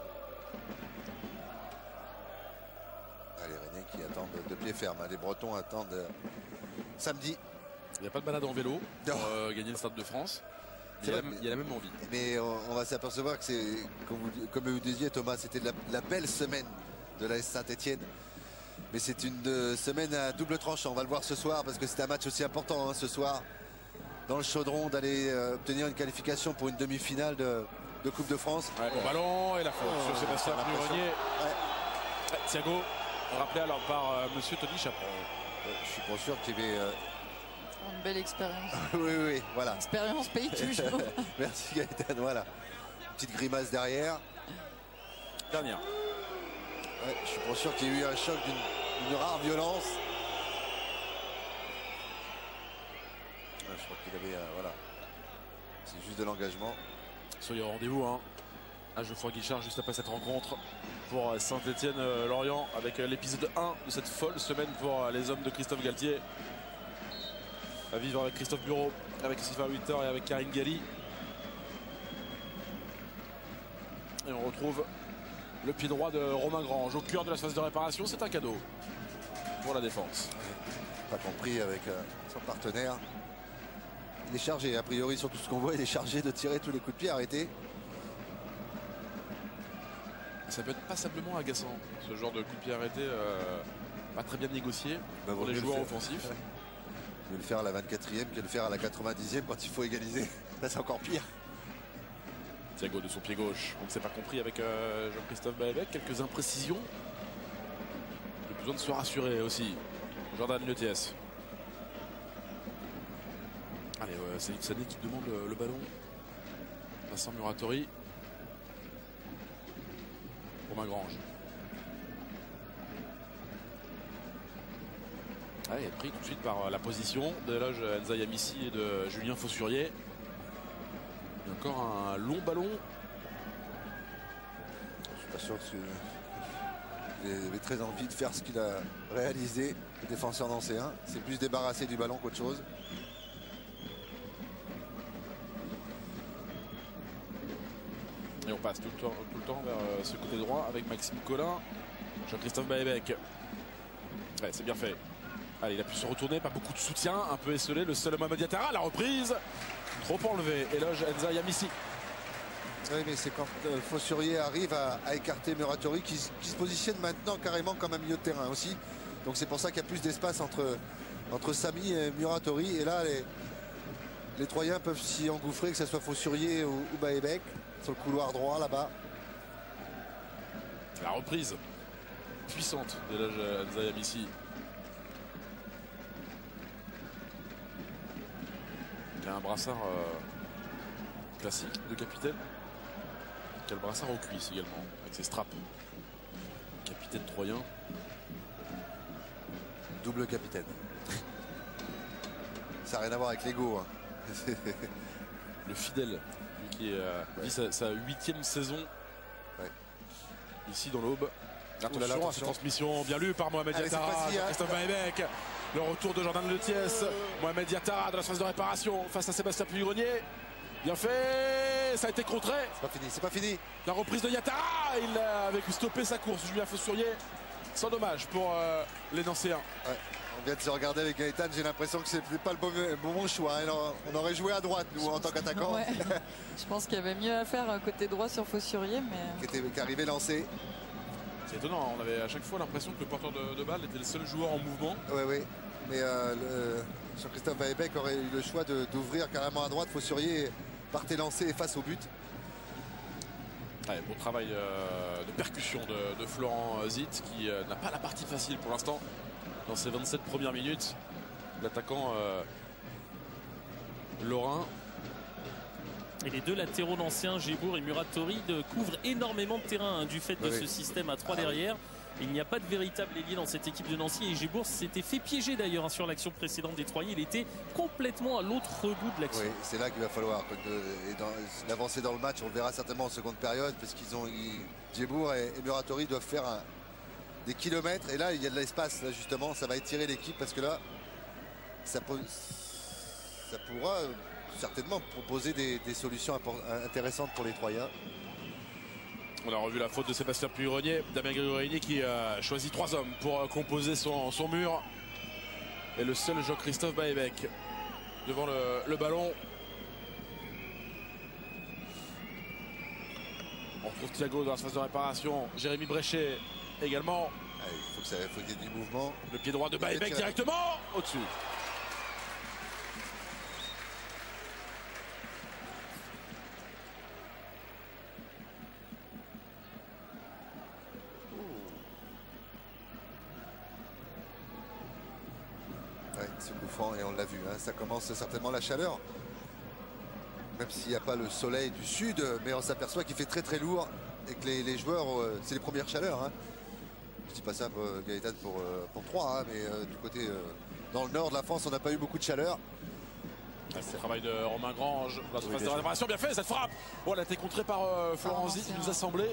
Allez, René qui attend de, de pied ferme. Les Bretons attendent euh, samedi. Il n'y a pas de balade en vélo pour Non. euh, gagner le Stade de France. Il y, a C'est la, vrai. il y a la même envie. Mais on, on va s'apercevoir que c'est, comme vous, comme vous disiez Thomas, c'était la, la belle semaine de l'A S Saint-Etienne. Mais c'est une euh, semaine à double tranchant. On va le voir ce soir parce que c'est un match aussi important hein, ce soir. Dans le chaudron d'aller euh, obtenir une qualification pour une demi-finale de, de Coupe de France. Ouais, bon ballon et la faute Oh, sur Sébastien on a l'impression. Murenier. Ouais. Ouais, Thiago, rappelé alors par euh, monsieur Tony Chaperon. Euh, je suis pas sûr qu'il y avait. euh, Une belle expérience. oui, oui, oui, voilà. Expérience paye toujours. Merci Gaëtan, voilà. Petite grimace derrière. Dernière. Ouais, je suis pas sûr qu'il y ait eu un choc d'une, d'une rare violence. Ouais, je crois qu'il avait. euh, voilà. C'est juste de l'engagement. Soyez au rendez-vous. Hein. À Geoffroy Guichard juste après cette rencontre pour euh, Saint-Etienne-Lorient avec euh, l'épisode un de cette folle semaine pour euh, les hommes de Christophe Galtier. À vivre avec Christophe Bureau, avec Sylvain Winter et avec Karine Galli. Et on retrouve le pied droit de Romain Grange au cœur de la phase de réparation. C'est un cadeau pour la défense. Pas compris avec euh, son partenaire. Il est chargé, a priori, sur tout ce qu'on voit, il est chargé de tirer tous les coups de pied arrêtés. Ça peut être passablement agaçant, ce genre de coup de pied arrêté, euh, pas très bien négocié Bah, pour vaut les mieux le joueurs faire. offensifs. mieux le faire à la vingt-quatrième que le faire à la quatre-vingt-dixième quand il faut égaliser. Là, c'est encore pire. Thiago de son pied gauche. On ne s'est pas compris avec euh, Jean-Christophe Baebek. Quelques imprécisions. Il a besoin de se rassurer aussi. Jordan Letiès. Allez, euh, c'est Salif Sané qui demande le, le ballon. Vincent Muratori. Pour Magrange. Ah, il est pris tout de suite par la position de l'éloge Enza Yamissi et de Julien Faussurier. Il y a encore un long ballon. Je suis pas sûr que il avait très envie de faire ce qu'il a réalisé, le défenseur nancéen. C'est plus débarrassé du ballon qu'autre chose. Et on passe tout le temps, tout le temps vers ce côté droit avec Maxime Collin. Jean-Christophe Baebek. Ouais, c'est bien fait. Allez, il a pu se retourner, pas beaucoup de soutien, un peu esselé. Le seul Mohamed Diatara, la reprise. Trop enlevé. Éloge Enza Yamissi. Oui, mais c'est quand euh, Faussurier arrive à, à écarter Muratori qui, qui se positionne maintenant carrément comme un milieu de terrain aussi. Donc c'est pour ça qu'il y a plus d'espace entre, entre Samy et Muratori. Et là, les, les Troyens peuvent s'y engouffrer, que ce soit Faussurier ou, ou Baebek, sur le couloir droit là-bas. La reprise puissante d'Éloge Enza Yamissi. Il y a un brassard euh, classique de capitaine. Il y a le brassard aux cuisses également, avec ses straps. Capitaine troyen. Double capitaine. Ça n'a rien à voir avec l'ego. Hein. Le fidèle, lui qui euh, ouais. vit sa, sa huitième saison. Ouais. Ici dans l'Aube. Attention à cette transmission bien lue par Mohamed Diatara, Christophe Baebek. Le retour de Jordan Letiès. Euh... Mohamed Diatara de la phase de réparation face à Sébastien Puy-Grenier. Bien fait, ça a été contré. C'est pas fini, c'est pas fini. La reprise de Diatara, il a avec stoppé sa course, Julien Faussurier. Sans dommage pour euh, les Nancéens. Ouais. On vient de se regarder avec Gaëtan, j'ai l'impression que c'était pas le bon, bon choix. Alors, on aurait joué à droite, nous, en tant qu'attaquant. Ouais. Je pense qu'il y avait mieux à faire côté droit sur Faussurier, mais... Qui, était, qui arrivait lancé. C'est étonnant, on avait à chaque fois l'impression que le porteur de, de balle était le seul joueur en mouvement. Oui, oui. Mais euh, Jean-Christophe Baebek aurait eu le choix d'ouvrir carrément à droite. Faussurier partait lancé face au but. Ouais, bon travail euh, de percussion de, de Florent Zitt qui euh, n'a pas la partie facile pour l'instant dans ses vingt-sept premières minutes. L'attaquant euh, lorrain. Et les deux latéraux nancéens, Gébour et Muratori, de, couvrent énormément de terrain hein, du fait de oui. ce système à trois ah, derrière. Oui. Il n'y a pas de véritable ailier dans cette équipe de Nancy et Gébour s'était fait piéger d'ailleurs hein, sur l'action précédente des Troyens. Il était complètement à l'autre bout de l'action. Oui, c'est là qu'il va falloir l'avancer dans le match. On le verra certainement en seconde période parce qu'ils ont Gébour et, et Muratori doivent faire un, des kilomètres. Et là, il y a de l'espace là justement. Ça va étirer l'équipe parce que là, ça, peut, ça pourra certainement proposer des, des solutions intéressantes pour les Troyens. On a revu la faute de Sébastien Puy-Grenier, Damien Grégorini qui a choisi trois hommes pour composer son, son mur. Et le seul Jean-Christophe Baebek devant le, le ballon. On retrouve Thiago dans la phase de réparation. Jérémy Bréchet également. Ah, il faut que ça, faut qu'il y ait du mouvement. Le pied droit de Baebek directement au-dessus. Ce coup franc, et on l'a vu, hein, ça commence certainement la chaleur. Même s'il n'y a pas le soleil du sud, mais on s'aperçoit qu'il fait très très lourd et que les, les joueurs, euh, c'est les premières chaleurs. Hein. Je dis pas ça pour Gaëtan pour, euh, pour Troyes, hein, mais euh, du côté euh, dans le nord de la France, on n'a pas eu beaucoup de chaleur. Ah, c'est le travail de Romain Grange, la surface oui, de réparation, bien fait, cette frappe. Oh, elle a été contrée par euh, Florent Zitt, qui nous a semblé.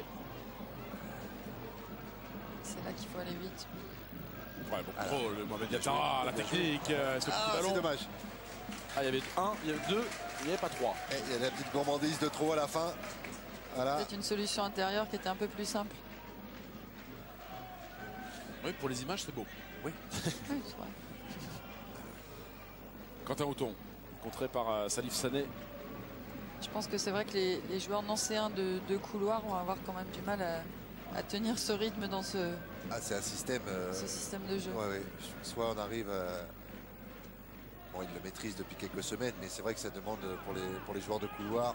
C'est là qu'il faut aller vite. Ouais, bon, alors, trop, le Mohamed Diatara, la technique, euh, ce petit ah, ballon. C'est dommage. Ah, il y avait un, il y avait deux, il n'y avait pas trois. Et il y a la petite gourmandise de trop à la fin. Voilà. C'est une solution intérieure qui était un peu plus simple. Oui, pour les images, c'est beau. Oui. Oui, c'est vrai. Quentin Houton, contré par euh, Salif Sané. Je pense que c'est vrai que les, les joueurs nancéens de, de couloir vont avoir quand même du mal à, à tenir ce rythme dans ce, ah, c'est un système, euh, ce système de jeu. Ouais, ouais. Soit on arrive à, Bon, il le maîtrise depuis quelques semaines, mais c'est vrai que ça demande pour les, pour les joueurs de couloir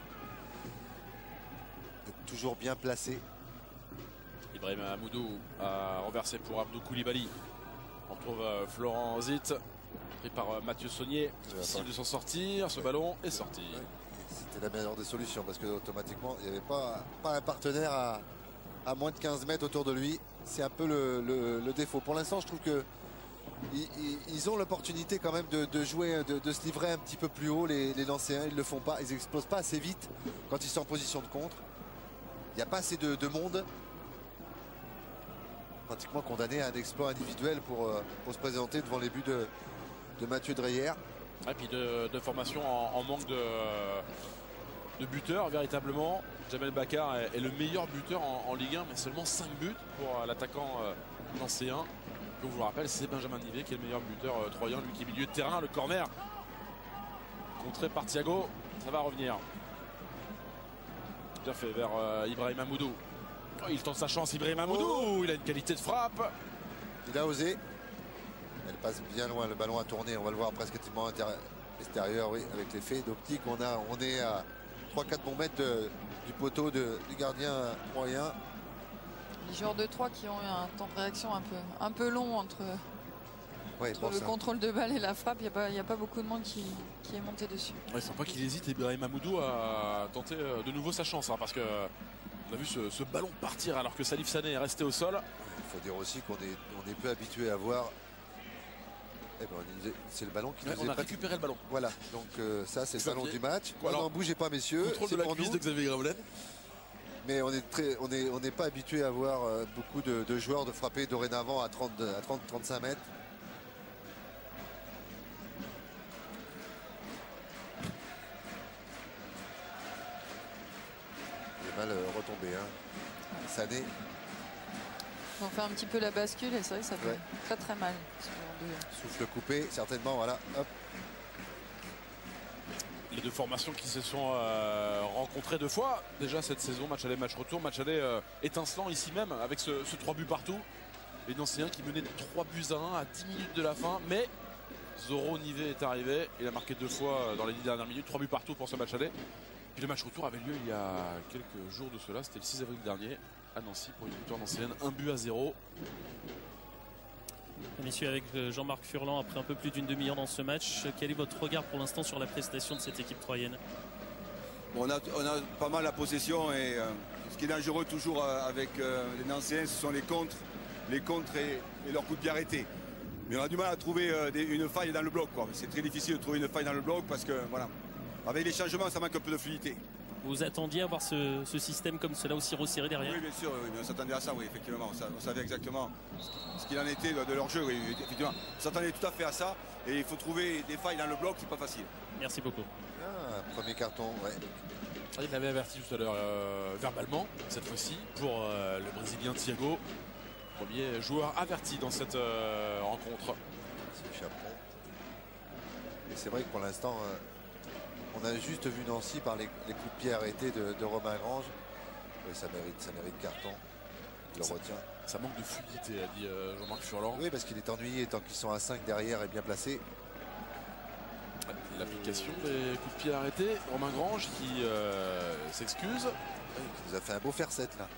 d'être toujours bien placés. Ibrahim Amoudou a renversé pour Abdou Koulibaly. On retrouve euh, Florent Zit, pris par euh, Mathieu Saunier. Difficile de s'en sortir, ce ballon est sorti. Ouais. C'était la meilleure des solutions parce que automatiquement il n'y avait pas, pas un partenaire à, à moins de quinze mètres autour de lui. C'est un peu le, le, le défaut. Pour l'instant, je trouve que ils, ils ont l'opportunité quand même de, de jouer, de, de se livrer un petit peu plus haut. Les, les Nancéens, ils ne le font pas. Ils n'explosent pas assez vite quand ils sont en position de contre. Il n'y a pas assez de, de monde. Pratiquement condamné à un exploit individuel pour, pour se présenter devant les buts de, de Mathieu Dreyer. Et puis de, de formation en, en manque de, de buteur véritablement. Jamel Bakar est, est le meilleur buteur en, en Ligue un, mais seulement cinq buts pour l'attaquant euh, nancéen. Je vous le rappelle, c'est Benjamin Nivet qui est le meilleur buteur euh, troyen, lui qui est milieu de terrain. Le corner contré par Thiago, ça va revenir. Bien fait vers euh, Ibrahim Amoudou. Oh, il tente sa chance, Ibrahim Amoudou. Oh. Il a une qualité de frappe. Il a osé. Elle passe bien loin, le ballon a tourné, on va le voir presque quasiment extérieur, oui, avec l'effet d'optique. On, a, on est à trois quatre bons mètres de, du poteau de, du gardien moyen. Les joueurs de Troyes qui ont eu un temps de réaction un peu, un peu long entre, ouais, entre le ça. contrôle de balle et la frappe. Il n'y a, a pas beaucoup de monde qui, qui est monté dessus. Ouais, c'est pas qu'il hésite, Ibrahim Amoudou a tenté de nouveau sa chance, hein, parce que on a vu ce, ce ballon partir alors que Salif Sané est resté au sol. Il faut dire aussi qu'on est, on est peu habitué à voir. Eh ben, c'est le ballon qui ouais, nous on est a récupéré le ballon. Voilà, donc euh, ça c'est le ballon du match. Quoi, non, non, bougez pas messieurs. Contrôle de la cuisse de Xavier Gravelaine. Mais on est très, on est, on n'est pas habitué à voir euh, beaucoup de, de joueurs de frapper dorénavant à trente à trente à trente-cinq mètres. Il est mal euh, retombé, hein. Sané. On fait un petit peu la bascule et c'est vrai que ça fait ouais. très très mal. Souffle coupé, certainement, voilà. Hop. Les deux formations qui se sont euh, rencontrées deux fois déjà cette saison, match aller, match retour, match aller euh, étincelant ici même avec ce, ce trois buts partout. Les Nancéens qui menaient trois buts à un à dix minutes de la fin, mais Zoro Nivet est arrivé, il a marqué deux fois dans les dix dernières minutes, trois buts partout pour ce match aller. Puis le match retour avait lieu il y a quelques jours de cela, c'était le six avril dernier à Nancy pour une victoire nancéenne, un but à zéro. Messieurs, avec Jean-Marc Furlan, après un peu plus d'une demi-heure dans ce match, quel est votre regard pour l'instant sur la prestation de cette équipe troyenne? Bon, on, a, on a pas mal la possession et euh, ce qui est dangereux toujours euh, avec euh, les Nancéens, ce sont les contres, les contres et, et leurs coups de pied arrêtés. Mais on a du mal à trouver euh, des, une faille dans le bloc. C'est très difficile de trouver une faille dans le bloc parce que voilà, avec les changements, ça manque un peu de fluidité. Vous attendiez à voir ce, ce système comme cela aussi resserré derrière? Oui, bien sûr, oui, on s'attendait à ça, oui, effectivement. On, on savait exactement ce qu'il en était de, de leur jeu, oui, effectivement. On s'attendait tout à fait à ça et il faut trouver des failles dans le bloc, c'est pas facile. Merci beaucoup. Ah, premier carton, ouais. Il l'avait averti tout à l'heure euh, verbalement, cette fois-ci, pour euh, le Brésilien Thiago. Premier joueur averti dans cette euh, rencontre. C'est Chaperon. Et c'est vrai que pour l'instant, euh, on a juste vu Nancy par les, les coups de pied arrêtés de, de Romain Grange. Oui, ça mérite, ça mérite carton. Il le ça, retient. Ça manque de fluidité, a dit euh, Jean-Marc Furlan. Oui, parce qu'il est ennuyé tant qu'ils sont à cinq derrière et bien placés. L'application des coups de pied arrêtés. Romain Grange qui euh, s'excuse. Il nous a fait un beau faire sept là.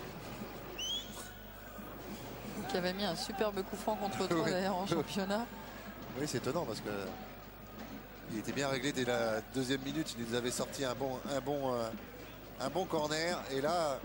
Qui avait mis un superbe coup franc contre toi oui. d'ailleurs en championnat. Oui, c'est étonnant parce que il était bien réglé dès la deuxième minute. Il nous avait sorti un bon, un bon, euh, un bon corner. Et là,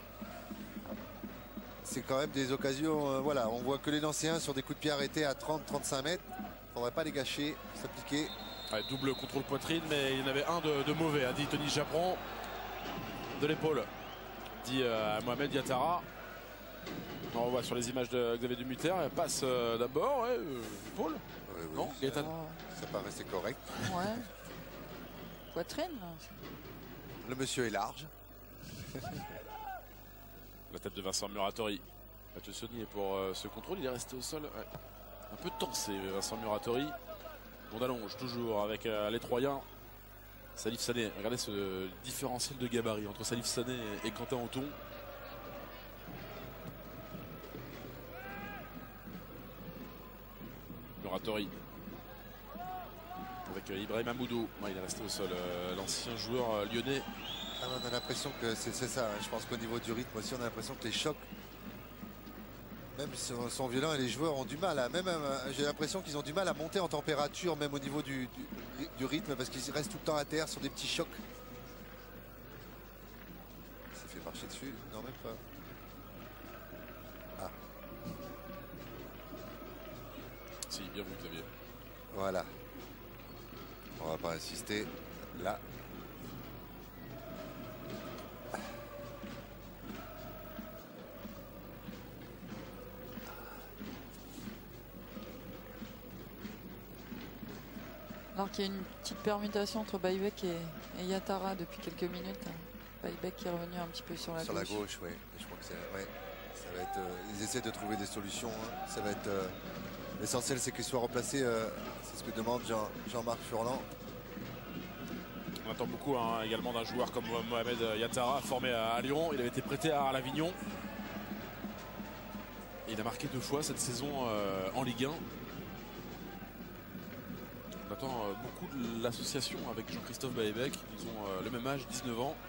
c'est quand même des occasions. Euh, voilà, on voit que les Nancéens sur des coups de pied arrêtés à trente à trente-cinq mètres. Il ne faudrait pas les gâcher, s'appliquer. Ouais, double contrôle poitrine, mais il y en avait un de, de mauvais, a dit Tony Chaperon. De l'épaule, dit euh, Mohamed Yattara. On voit sur les images de Xavier Dumuter, elle passe euh, d'abord, ouais, euh, épaule. Oui, oui, non, ça, ça paraissait correct. Ouais. Poitrine. Le monsieur est large. La tête de Vincent Muratori. Mathieu Saunier pour euh, ce contrôle, il est resté au sol. Ouais. Un peu tensé, Vincent Muratori. On allonge toujours avec euh, les Troyens. Salif Sané, regardez ce différentiel de gabarit entre Salif Sané et Quentin Auton. Muratori. avec Ibrahim Amoudou. Ouais, il est resté au sol, euh, l'ancien joueur euh, lyonnais. Ah, on a l'impression que c'est ça. Hein. Je pense qu'au niveau du rythme aussi, on a l'impression que les chocs, même sont, sont violents et les joueurs ont du mal. À, même euh, j'ai l'impression qu'ils ont du mal à monter en température, même au niveau du, du, du rythme, parce qu'ils restent tout le temps à terre sur des petits chocs. Il s'est fait marcher dessus. Non, même pas. Ah. Si, bien vu, Xavier. Voilà. On va pas insister. Là. Alors qu'il y a une petite permutation entre Baïbek et, et Yatara depuis quelques minutes. Baïbek qui est revenu un petit peu sur la sur gauche. Sur la gauche, oui. Je crois que c'est... Ouais. Ça va être... Euh, ils essaient de trouver des solutions. Hein. Ça va être... Euh, l'essentiel, c'est qu'il soit remplacé. Euh, c'est ce que demande Jean, Jean-Marc Furlan. On attend beaucoup hein, également d'un joueur comme Mohamed Yatara, formé à, à Lyon. Il avait été prêté à Arles-Avignon. Il a marqué deux fois cette saison euh, en Ligue un. On attend euh, beaucoup de l'association avec Jean-Christophe Baïbek. Ils ont euh, le même âge, dix-neuf ans.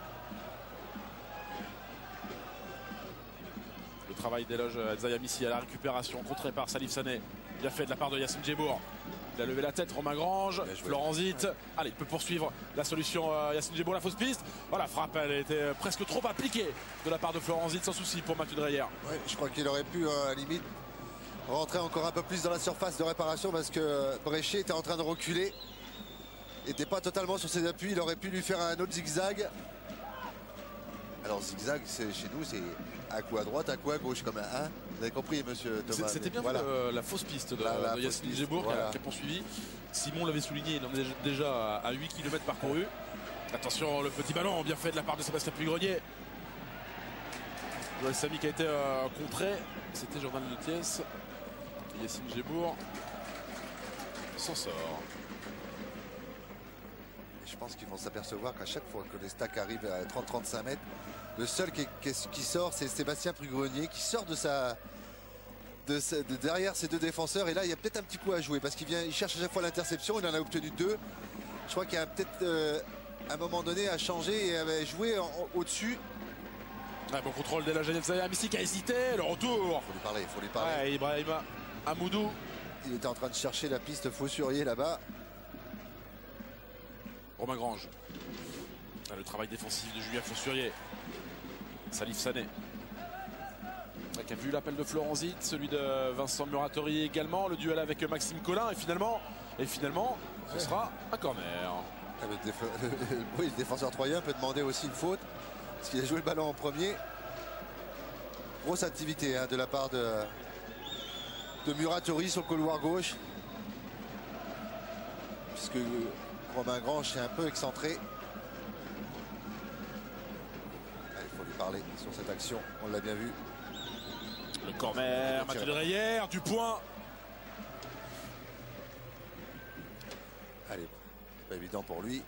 Le travail d'éloge Zayamissi à la récupération, contré par Salif Sané. Bien fait de la part de Yacine Djebour. Il a levé la tête, Romain Grange, Florent Zit. Allez, il peut poursuivre la solution euh, Yacine Djebour, la fausse piste. Voilà, la frappe, elle était presque trop appliquée de la part de Florent Zit, sans souci pour Mathieu Dreyer. Ouais, je crois qu'il aurait pu, euh, à la limite, rentrer encore un peu plus dans la surface de réparation parce que Bréchet était en train de reculer. Il n'était pas totalement sur ses appuis. Il aurait pu lui faire un autre zigzag. Alors zigzag, chez nous, c'est un coup à droite, un coup à gauche, comme un hein. Vous avez compris, monsieur Thomas. C'était bien voilà. euh, la fausse piste de, la, la de Yacine Djebour voilà. qui a poursuivi. Simon l'avait souligné, il en est déjà à huit kilomètres parcourus. Attention, le petit ballon bien fait de la part de Sébastien Puy-Grenier. Joël Samy qui a été euh, contré. C'était Jordan Letiès. Yacine Djebour s'en sort. Je pense qu'ils vont s'apercevoir qu'à chaque fois que les stacks arrivent à trente à trente-cinq mètres, le seul qui, qui, qui sort, c'est Sébastien Puy-Grenier qui sort de sa, de, sa, de derrière ses deux défenseurs. Et là, il y a peut-être un petit coup à jouer parce qu'il vient, il cherche à chaque fois l'interception. Il en a obtenu deux. Je crois qu'il y a peut-être euh, à un moment donné à changer et à jouer au-dessus. Ouais, bon contrôle de la Janelle Zayamissi qui a hésité. Le retour. Il faut lui parler, il faut lui parler. Ouais, Ibrahim Amoudou. Il était en train de chercher la piste Faussurier là-bas. Romain Grange. Le travail défensif de Julien Faussurier. Salif Sané. Qui a vu l'appel de Florent Zit, celui de Vincent Muratori également. Le duel avec Maxime Collin. Et finalement, et finalement ce sera un corner. Ah, le, déf oui, le défenseur troyen peut demander aussi une faute. Parce qu'il a joué le ballon en premier. Grosse activité hein, de la part de, de Muratori sur le couloir gauche. Puisque Romain Grange est un peu excentré. Il faut lui parler sur cette action, on l'a bien vu. Le corner, Mathieu Dreyer, du point. Allez, pas évident pour lui.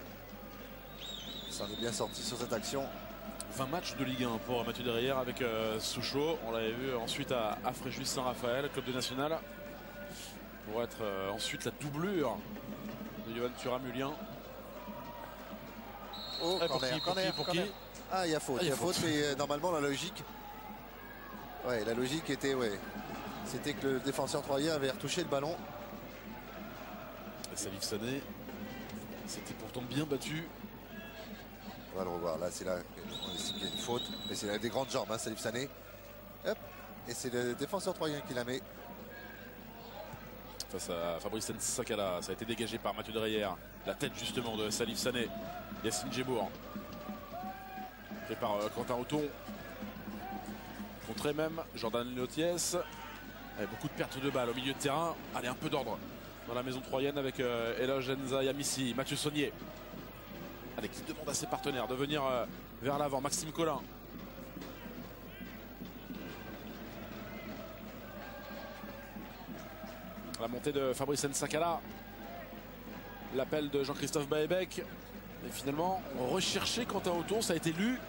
Il s'en est bien sorti sur cette action. vingt matchs de Ligue un pour Mathieu Dreyer avec euh, Sochaux. On l'avait vu ensuite à, à Fréjus-Saint-Raphaël, club de national. Pour être euh, ensuite la doublure de Johan Thuram-Mulien. Oh, ah, pour corner, qui, pour corner, qui, pour corner. qui Ah, il y a faute, ah, il y a faute, faute mais euh, normalement la logique. Ouais, la logique était, ouais. C'était que le défenseur troyen avait retouché le ballon. Et Salif Sané, c'était pourtant bien battu. On va le revoir, là c'est là, on estime qu'il y a une faute. Mais c'est des grandes jambes, hein, Salif Sané. Hop, et c'est le défenseur troyen qui la met. Face à Fabrice Nsakala, ça a été dégagé par Mathieu Dreyer. La tête justement de Salif Sané. Yacine Djebour. Fait par euh, Quentin Auton. Contré même, Jordan Letiès. Avec beaucoup de pertes de balles au milieu de terrain. Allez, un peu d'ordre dans la maison troyenne avec euh, Eloge Nzayamissi, Mathieu Saunier. Allez, qui demande à ses partenaires de venir euh, vers l'avant. Maxime Collin. La montée de Fabrice Nsakala. L'appel de Jean-Christophe Baïbek. Et finalement, on recherchait Quentin Auton. Ça a été lu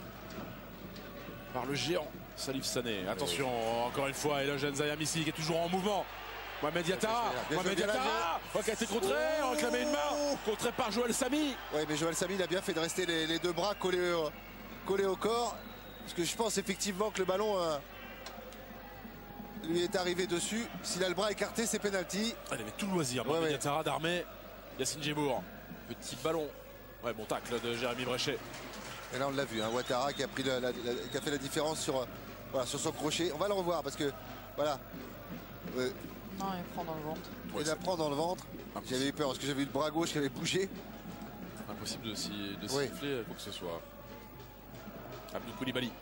par le géant Salif Sané. Attention, oui. Encore une fois, Eloge Nzayamissi qui est toujours en mouvement. Mohamed Yattara, Mohamed Yattara, qui a été contré, oh, réclamé une main, contré par Joël Samy. Oui, mais Joël Samy, il a bien fait de rester les, les deux bras collés au, collés au corps. Parce que je pense effectivement que le ballon euh, lui est arrivé dessus. S'il a le bras écarté, c'est penalty. Il avait tout le loisir, Mohamed ouais, ouais. Yattara d'armée. Yacine Djebour, petit ballon. Ouais, bon tacle de Jérémy Bréchet. Et là, on l'a vu, hein, Ouattara qui a, pris la, la, la, qui a fait la différence sur, voilà, sur son crochet. On va le revoir parce que, voilà. Euh, non, il prend dans le ventre. Il ouais, la prend dans le ventre. J'avais eu peur parce que j'avais eu le bras gauche qui avait bougé. Impossible de, si, de ouais. siffler quoi que ce soit. Abdou Koulibaly.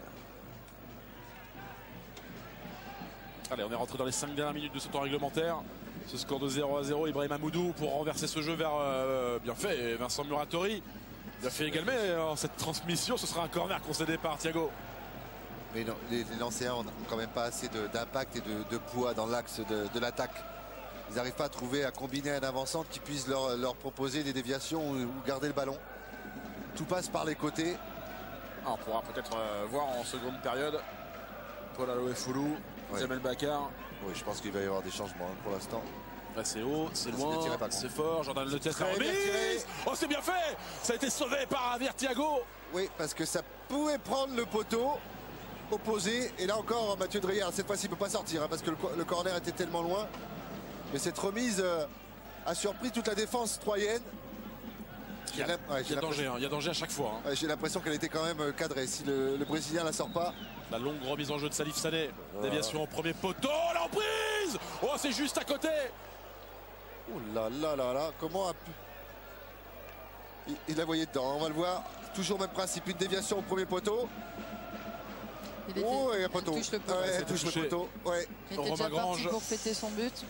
Allez, on est rentré dans les cinq dernières minutes de ce temps réglementaire. Ce score de zéro à zéro, Ibrahim Amoudou pour renverser ce jeu vers, euh, bien fait, et Vincent Muratori. Il a fait également euh, cette transmission, ce sera un corner concédé par Thiago. Mais non, les, les Lancéens n'ont quand même pas assez d'impact et de, de poids dans l'axe de, de l'attaque. Ils n'arrivent pas à trouver, à combiner un avançant qui puisse leur, leur proposer des déviations ou, ou garder le ballon. Tout passe par les côtés. Ah, on pourra peut-être euh, voir en seconde période Paul Aloé Foulou, ouais. Jamel Bakar. Oui, je pense qu'il va y avoir des changements hein, pour l'instant. Là, c'est haut, c'est loin, c'est fort. Jordan Le Thiès a remise. Oh, c'est bien fait. Ça a été sauvé par Javier Thiago. Oui, parce que ça pouvait prendre le poteau opposé. Et là encore, Mathieu Dreillard, cette fois-ci, il ne peut pas sortir hein, parce que le, le corner était tellement loin. Mais cette remise euh, a surpris toute la défense troyenne. Il y a, ouais, il y a danger, hein, il y a danger à chaque fois. Hein. Ouais, j'ai l'impression qu'elle était quand même cadrée. Si le, le Brésilien la sort pas. La longue remise en jeu de Salif Sané. Voilà. Déviation au premier poteau. L'emprise. Oh, c'est juste à côté. Oh là là là là. Comment a pu. Il, il la voyait dedans. On va le voir. Toujours même principe. Une déviation au premier poteau. Il était, oh, et un poteau. Il touche le poteau. Ouais, il touche le poteau. Ouais. Il était déjà parti pour fêter son but.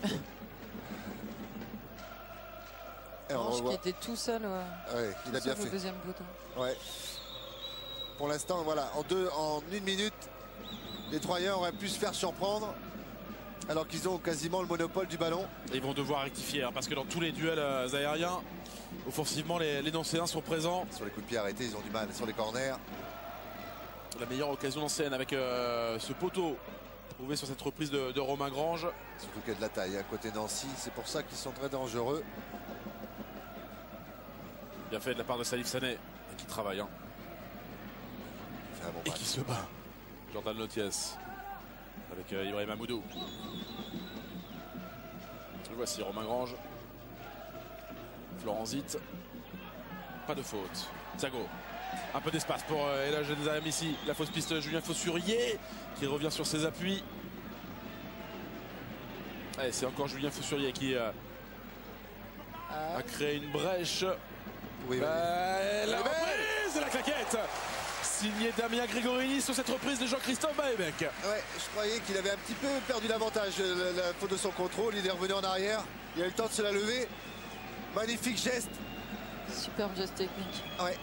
Grange qui était tout seul. Ouais. Ouais, il tout a bien fait. Le deuxième poteau. Ouais. Pour l'instant, voilà, en deux, en une minute, les Troyens auraient pu se faire surprendre, alors qu'ils ont quasiment le monopole du ballon. Et ils vont devoir rectifier, hein, parce que dans tous les duels euh, aériens, offensivement, les, les Nancéens sont présents. Sur les coups de pied arrêtés, ils ont du mal. Sur les corners. La meilleure occasion nancéenne avec euh, ce poteau trouvé sur cette reprise de, de Romain Grange. Surtout qu'il y a de la taille à côté Nancy, c'est pour ça qu'ils sont très dangereux. Bien fait de la part de Salif Sané, qui travaille. Hein. Bon et qui se bat. Jordan Le Thiès avec euh, Ibrahim Amoudou. Le voici, Romain Grange. Florent Zitt. Pas de faute. Thiago. Un peu d'espace pour euh, Ella Genzam ici. La fausse piste Julien Faussurier qui revient sur ses appuis. C'est encore Julien Faussurier qui euh, ah. a créé une brèche. Oui, bah, oui. La reprise et la claquette signé Damien Gregorini sur cette reprise de Jean-Christophe Baebec. Ouais, je croyais qu'il avait un petit peu perdu l'avantage, la, la faute de son contrôle. Il est revenu en arrière. Il a eu le temps de se la lever. Magnifique geste. Superbe geste technique. Ouais.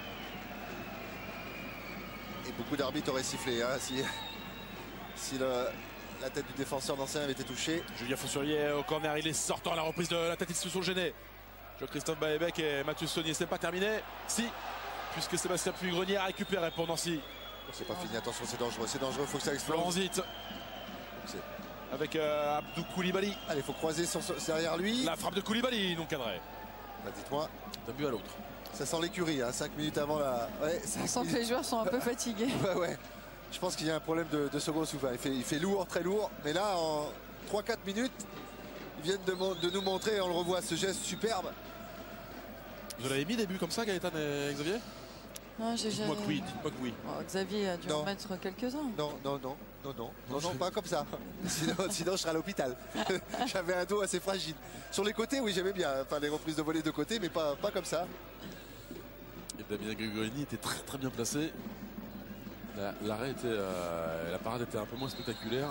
Et beaucoup d'arbitres auraient sifflé hein, si, si le, la tête du défenseur d'ancien avait été touchée. Julien Faussurier au corner, il est sortant à la reprise de la tête, ils se sont gênés. Jean-Christophe Baebec et Mathieu Saunier, c'est pas terminé. Si, puisque Sébastien Puy-Grenier a récupéré pour Nancy. C'est pas fini, attention, c'est dangereux, c'est dangereux, faut que ça explose. Florent Zitt. Avec euh, Abdou Koulibaly. Allez, il faut croiser son, derrière lui. La frappe de Koulibaly, non cadré. Bah, dites-moi. D'un but à l'autre. Ça sent l'écurie, hein, cinq minutes avant la. Ouais, on sent que les joueurs sont un peu fatigués. Ouais, ouais. Je pense qu'il y a un problème de, de second souffle. Il fait, il fait lourd, très lourd. Mais là, en trois quatre minutes, ils viennent de, de nous montrer, on le revoit, ce geste superbe. Vous l'avez mis des buts comme ça, Gaëtan et Xavier? Non, j'ai Dites-moi que oui, dites-moi que oui. Oh, Xavier a dû non. en mettre quelques-uns. Non, non, non, non, non, non, non, pas comme ça. Sinon, sinon je serais à l'hôpital. J'avais un dos assez fragile. Sur les côtés, oui, j'aimais bien. Enfin, les reprises de volée de côté, mais pas, pas comme ça. Et Damien Gregorini était très très bien placé. L'arrêt était, euh, la parade était un peu moins spectaculaire.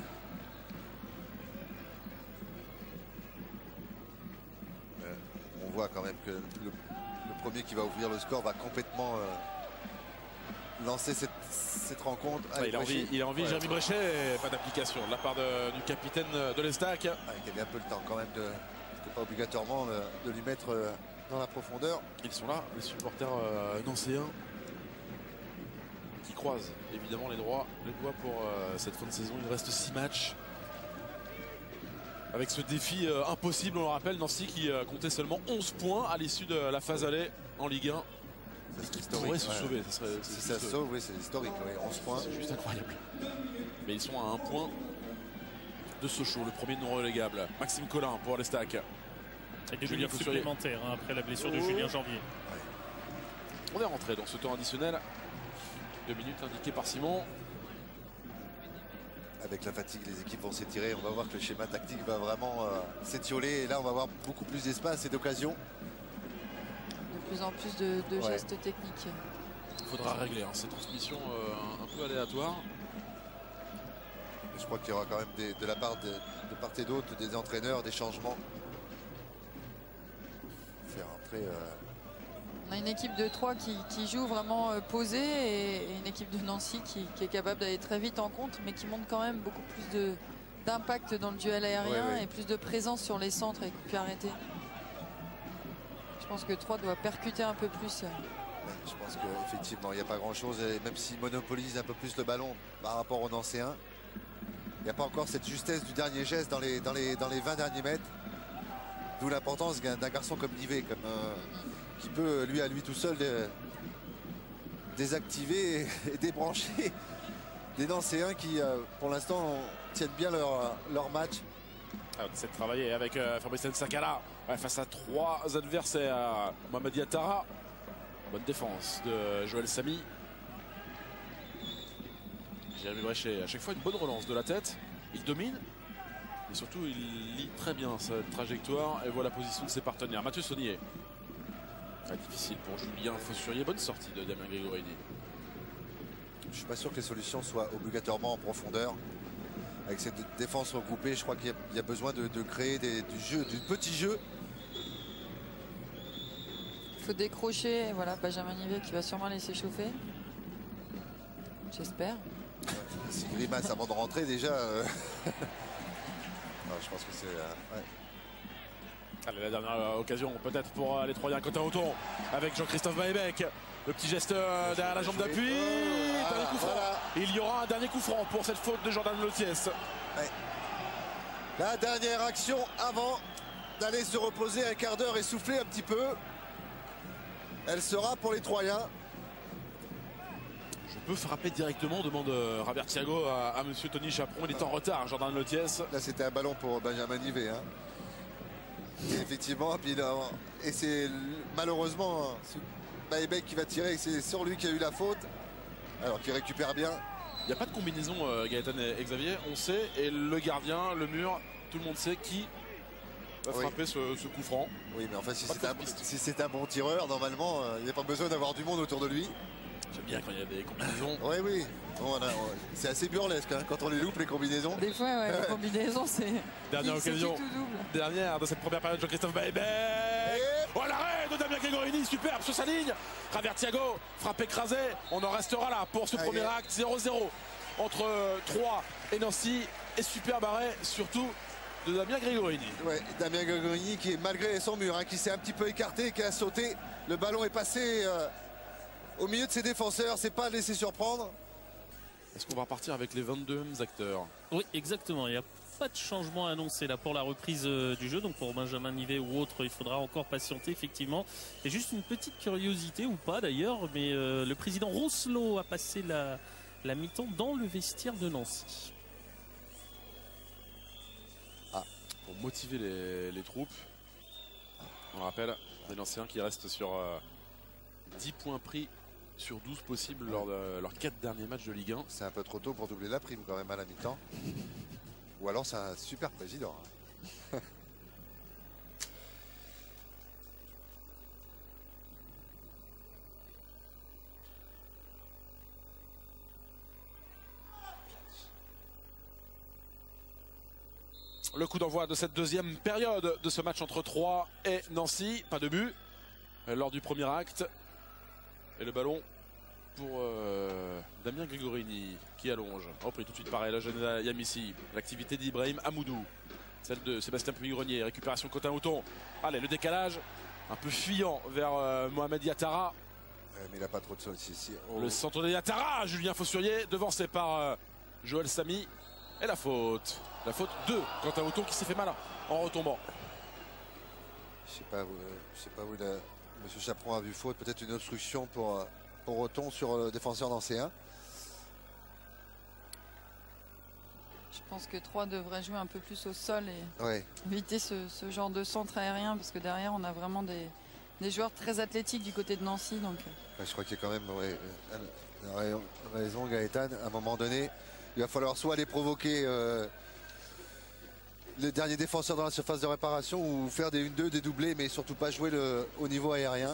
Euh, on voit quand même que le, le premier qui va ouvrir le score va complètement euh, lancer cette, cette rencontre. Ouais, il, a envie, il a envie, ouais, Jérémy Bréchet, pas d'application de la part de, du capitaine de l'Estac. Ah, il avait un peu le temps quand même de, pas obligatoirement de, de lui mettre euh, dans la profondeur. Ils sont là, les supporters euh, nancéens, qui croisent évidemment les, droits, les doigts pour euh, cette fin de saison. Il reste six matchs. avec ce défi euh, impossible, on le rappelle, Nancy qui euh, comptait seulement onze points à l'issue de la phase aller en Ligue un. Ça, c'est Qui historique. pourrait se Ouais. sauver. Ça serait, Si c'est ça se juste, sauve, oui, c'est historique. Oui, onze points. c'est juste incroyable. Mais ils sont à un point de Sochaux, le premier non relégable. Maxime Collin pour l'Estac. Et des Julien minutes Faussurier. supplémentaires hein, après la blessure de Oh. Julien Janvier. On est rentré dans ce temps additionnel. Deux minutes indiquées par Simon. Avec la fatigue, les équipes vont s'étirer. On va voir que le schéma tactique va vraiment euh, s'étioler. Et là, on va avoir beaucoup plus d'espace et d'occasions. De plus en plus de, de Ouais. gestes techniques. Il faudra régler hein, ces transmissions euh, un peu aléatoires. Je crois qu'il y aura quand même des- de la part de, de part et d'autre des entraîneurs, des changements. Faire entrer. euh, On a une équipe de Troyes qui, qui joue vraiment euh, posée et, et une équipe de Nancy qui, qui est capable d'aller très vite en compte, mais qui montre quand même beaucoup plus de- d'impact dans le duel aérien Ouais, ouais. et plus de présence sur les centres et coups de pied arrêtés. Je pense que Troyes doit percuter un peu plus. ouais, je pense qu'effectivement, il n'y a pas grand-chose. Et même s'ils monopolisent un peu plus le ballon par rapport aux Nancéens, il n'y a pas encore cette justesse du dernier geste dans les, dans les, dans les vingt derniers mètres. D'où l'importance d'un d'un garçon comme Nivet, comme, euh, qui peut, lui, à lui tout seul, dé- désactiver et, et débrancher des Nancéens qui, euh, pour l'instant, tiennent bien leur, leur match. Ah, on essaie de travailler avec euh, Fabrice Nsakala ouais, face à trois adversaires. Mohamed Yattara. Bonne défense de Joël Samy. Jérémy Bréchet, à chaque fois une bonne relance de la tête. Il domine. Et surtout, il lit très bien sa trajectoire et voit la position de ses partenaires. Mathieu Saunier. Très difficile pour Julien Faussurier. Bonne sortie de Damien Gregorini. Je ne suis pas sûr que les solutions soient obligatoirement en profondeur. Avec cette défense regroupée, je crois qu'il y a- il y, a besoin de, de créer des, du jeu, du petit jeu. Il faut décrocher. Et voilà, Benjamin Nivet qui va sûrement aller s'échauffer. J'espère. Si grimace avant de rentrer déjà. euh, non, je pense que c'est. euh, ouais. Allez, la dernière euh, occasion peut-être pour euh, les Troyens côté auton avec Jean-Christophe Baebec. Le petit geste euh, derrière la jambe joué. d'appui. Oh, Dernier coup franc. voilà. Il y aura un dernier coup franc pour cette faute de Jordan Lotiès. La dernière action avant d'aller se reposer un quart d'heure et souffler un petit peu. Elle sera pour les Troyens. Je peux frapper directement, demande euh, Robert Thiago à, à monsieur Tony Chaperon. Il est en retard, Jordan Lotiès. Là, c'était un ballon pour Benjamin Nivet. Hein. Et effectivement, puis là, et c'est malheureusement Baebec qui va tirer. C'est sur lui qui a eu la faute. Alors qu'il récupère bien. Il n'y a pas de combinaison, euh, Gaëtan et Xavier. On sait, et le gardien, le mur, tout le monde sait qui va Oui. frapper ce, ce coup franc. Oui, mais enfin, si Pas de c'est un, piste. si c'est un bon tireur, normalement, euh, il n'y a pas besoin d'avoir du monde autour de lui. J'aime bien quand il y a des combinaisons. Oui, oui. Bon, on a- on- c'est assez burlesque hein, quand on les loupe, les combinaisons. Des fois, ouais, les combinaisons, c'est. Dernière c'est occasion. qui tout double. Dernière de cette première période, Jean-Christophe Baebec. Oh, l'arrêt de Damien Gregorini, superbe sur sa ligne. Robert Thiago, frappe écrasée. On en restera là pour ce Allez. premier acte. zéro zéro entre Troyes et Nancy. Et superbe arrêt, surtout de Damien Gregorini. Ouais, Damien Gregorini qui est malgré son mur, hein, qui s'est un petit peu écarté, qui a sauté. Le ballon est passé euh, au milieu de ses défenseurs. C'est pas laissé surprendre. Est-ce qu'on va repartir avec les vingt-deux mêmes acteurs? Oui, exactement. Il n'y a pas de changement annoncé là pour la reprise euh, du jeu. Donc pour Benjamin Nivet ou autre, il faudra encore patienter effectivement. Et juste une petite curiosité ou pas d'ailleurs, mais euh, le président Rousselot a passé la, la mi-temps dans le vestiaire de Nancy. Pour motiver les, les troupes. On rappelle, des Nancéens qui restent sur euh, dix points pris sur douze possibles lors de leurs quatre derniers matchs de Ligue un. C'est un peu trop tôt pour doubler la prime quand même à la mi-temps. Ou alors c'est un super président. hein. Le coup d'envoi de cette deuxième période de ce match entre Troyes et Nancy. Pas de but euh, lors du premier acte. Et le ballon pour euh, Damien Gregorini qui allonge. Repris tout de suite par El Geneda Yamissi. L'activité d'Ibrahim Amoudou. Celle de Sébastien Puy-Grenier. Récupération Cotin-Outon. Allez, le décalage un peu fuyant vers euh, Mohamed Yattara. Ouais, mais il n'a pas trop de sol ici. Oh. Le centre de Yattara. Julien Faussurier devancé par euh, Joël Samy. Et la faute. La faute de Quentin Houton qui s'est fait mal en retombant. Je sais pas, où, je sais pas où la, Monsieur Chaperon a vu faute. Peut-être une obstruction pour, pour Houton sur le défenseur d'Ancéen. Je pense que Troyes devrait jouer un peu plus au sol et ouais. éviter ce, ce genre de centre aérien parce que derrière on a vraiment des, des joueurs très athlétiques du côté de Nancy. Donc... Ouais, je crois qu'il y a quand même ouais, raison Gaëtan. À un moment donné, il va falloir soit aller provoquer euh, les derniers défenseurs dans la surface de réparation ou faire des un deux, des doublés, mais surtout pas jouer le, au niveau aérien.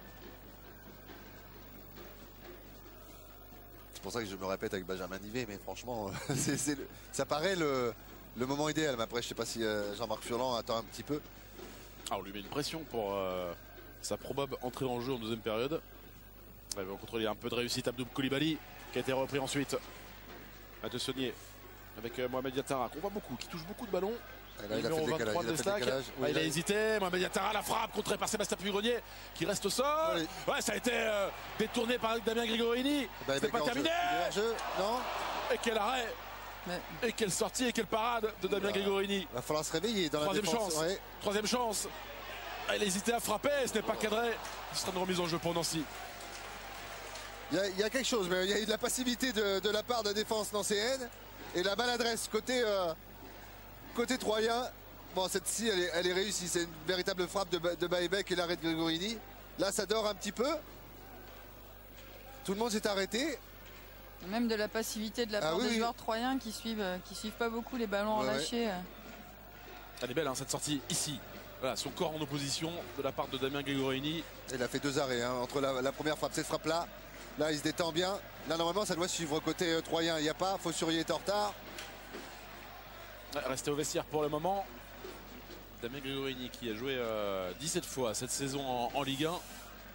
C'est pour ça que je me répète avec Benjamin Nivet, mais franchement, c'est, c'est le, ça paraît le, le moment idéal. Mais après, je ne sais pas si euh, Jean-Marc Furlan attend un petit peu. Ah, on lui met une pression pour euh, sa probable entrée en jeu en deuxième période. Il va contrôler un peu de réussite Abdou Koulibaly, qui a été repris ensuite. Mathieu Saunier avec euh, Mohamed Yattara, qu'on voit beaucoup, qui touche beaucoup de ballons. Là, il a fait le décalage. Il a, fait le décalage. Oui, ah, il a hésité. Mohamed Yattara, la frappe contrée par Sébastien Puy-Grenier qui reste au sol. Oui. Ouais, ça a été euh, détourné par Damien Grigorini. Bah, c'est pas terminé. Jeu. Non. Et quel arrêt. Mais... Et quelle sortie et quelle parade de Damien bah, Grigorini. Il va falloir se réveiller dans Troisième la défense. Chance. Ouais. Troisième chance. Ah, il a hésité à frapper. Ce n'est pas cadré. Ce sera une remise en jeu pour Nancy. Il y, y a quelque chose, mais il y a eu de la passivité de, de la part de la défense nancéenne et la maladresse côté, euh, côté troyen. Bon, cette-ci, elle est, elle est réussie. C'est une véritable frappe de, de Baebek et l'arrêt de Grigorini. Là, ça dort un petit peu. Tout le monde s'est arrêté. Même de la passivité de la part ah, oui, des oui. joueurs troyens qui suivent, qui suivent pas beaucoup les ballons ouais, relâchés. Ouais. Elle est belle, hein, cette sortie ici. Voilà, son corps en opposition de la part de Damien Grigorini. Il a fait deux arrêts hein, entre la, la première frappe, cette frappe-là. Là, il se détend bien. Là, normalement, ça doit suivre côté euh, troyen. Il n'y a pas. Faussurier est en retard. Ouais, restez au vestiaire pour le moment. Damien Grigorini qui a joué euh, dix-sept fois cette saison en, en Ligue un.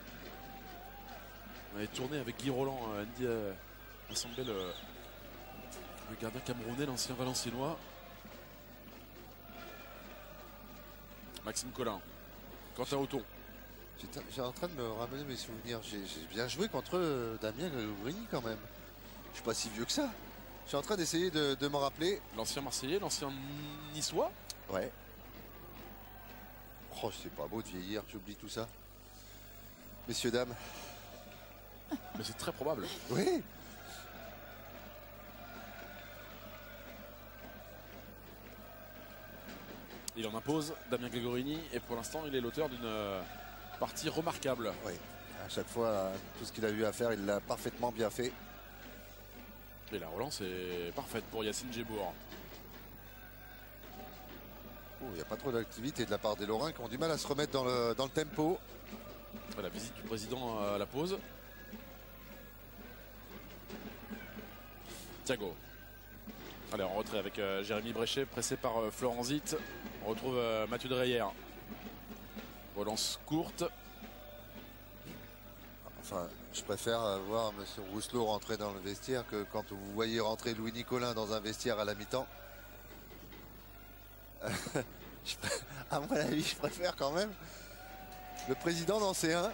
On avait tourné avec Guy Roland, euh, Andy euh, Assambel, le, le gardien camerounais, l'ancien Valenciennois. Maxime Collin, Quentin Houton. J'ai en train de me ramener mes souvenirs. J'ai bien joué contre euh, Damien Grigorini quand même. Je suis pas si vieux que ça. Je suis en train d'essayer de, de m'en rappeler. L'ancien Marseillais, l'ancien Niçois. Ouais. Oh, c'est pas beau de vieillir, j'oublie tout ça. Messieurs, dames. Mais c'est très probable. Oui. Il en impose Damien Grigorini et pour l'instant il est l'auteur d'une partie remarquable. Oui, à chaque fois tout ce qu'il a eu à faire il l'a parfaitement bien fait. Et la relance est parfaite pour Yacine Djebour. Il oh, n'y a pas trop d'activité de la part des Lorrains qui ont du mal à se remettre dans le, dans le tempo. La visite du président à la pause. Thiago. Allez, en retrait avec euh, Jérémy Bréchet, pressé par euh, Florent Zitt. On retrouve euh, Mathieu Dreyer. Relance courte. Enfin, je préfère voir M. Rousselot rentrer dans le vestiaire que quand vous voyez rentrer Louis Nicolin dans un vestiaire à la mi-temps. À mon avis, je préfère quand même le président d'Ancéen.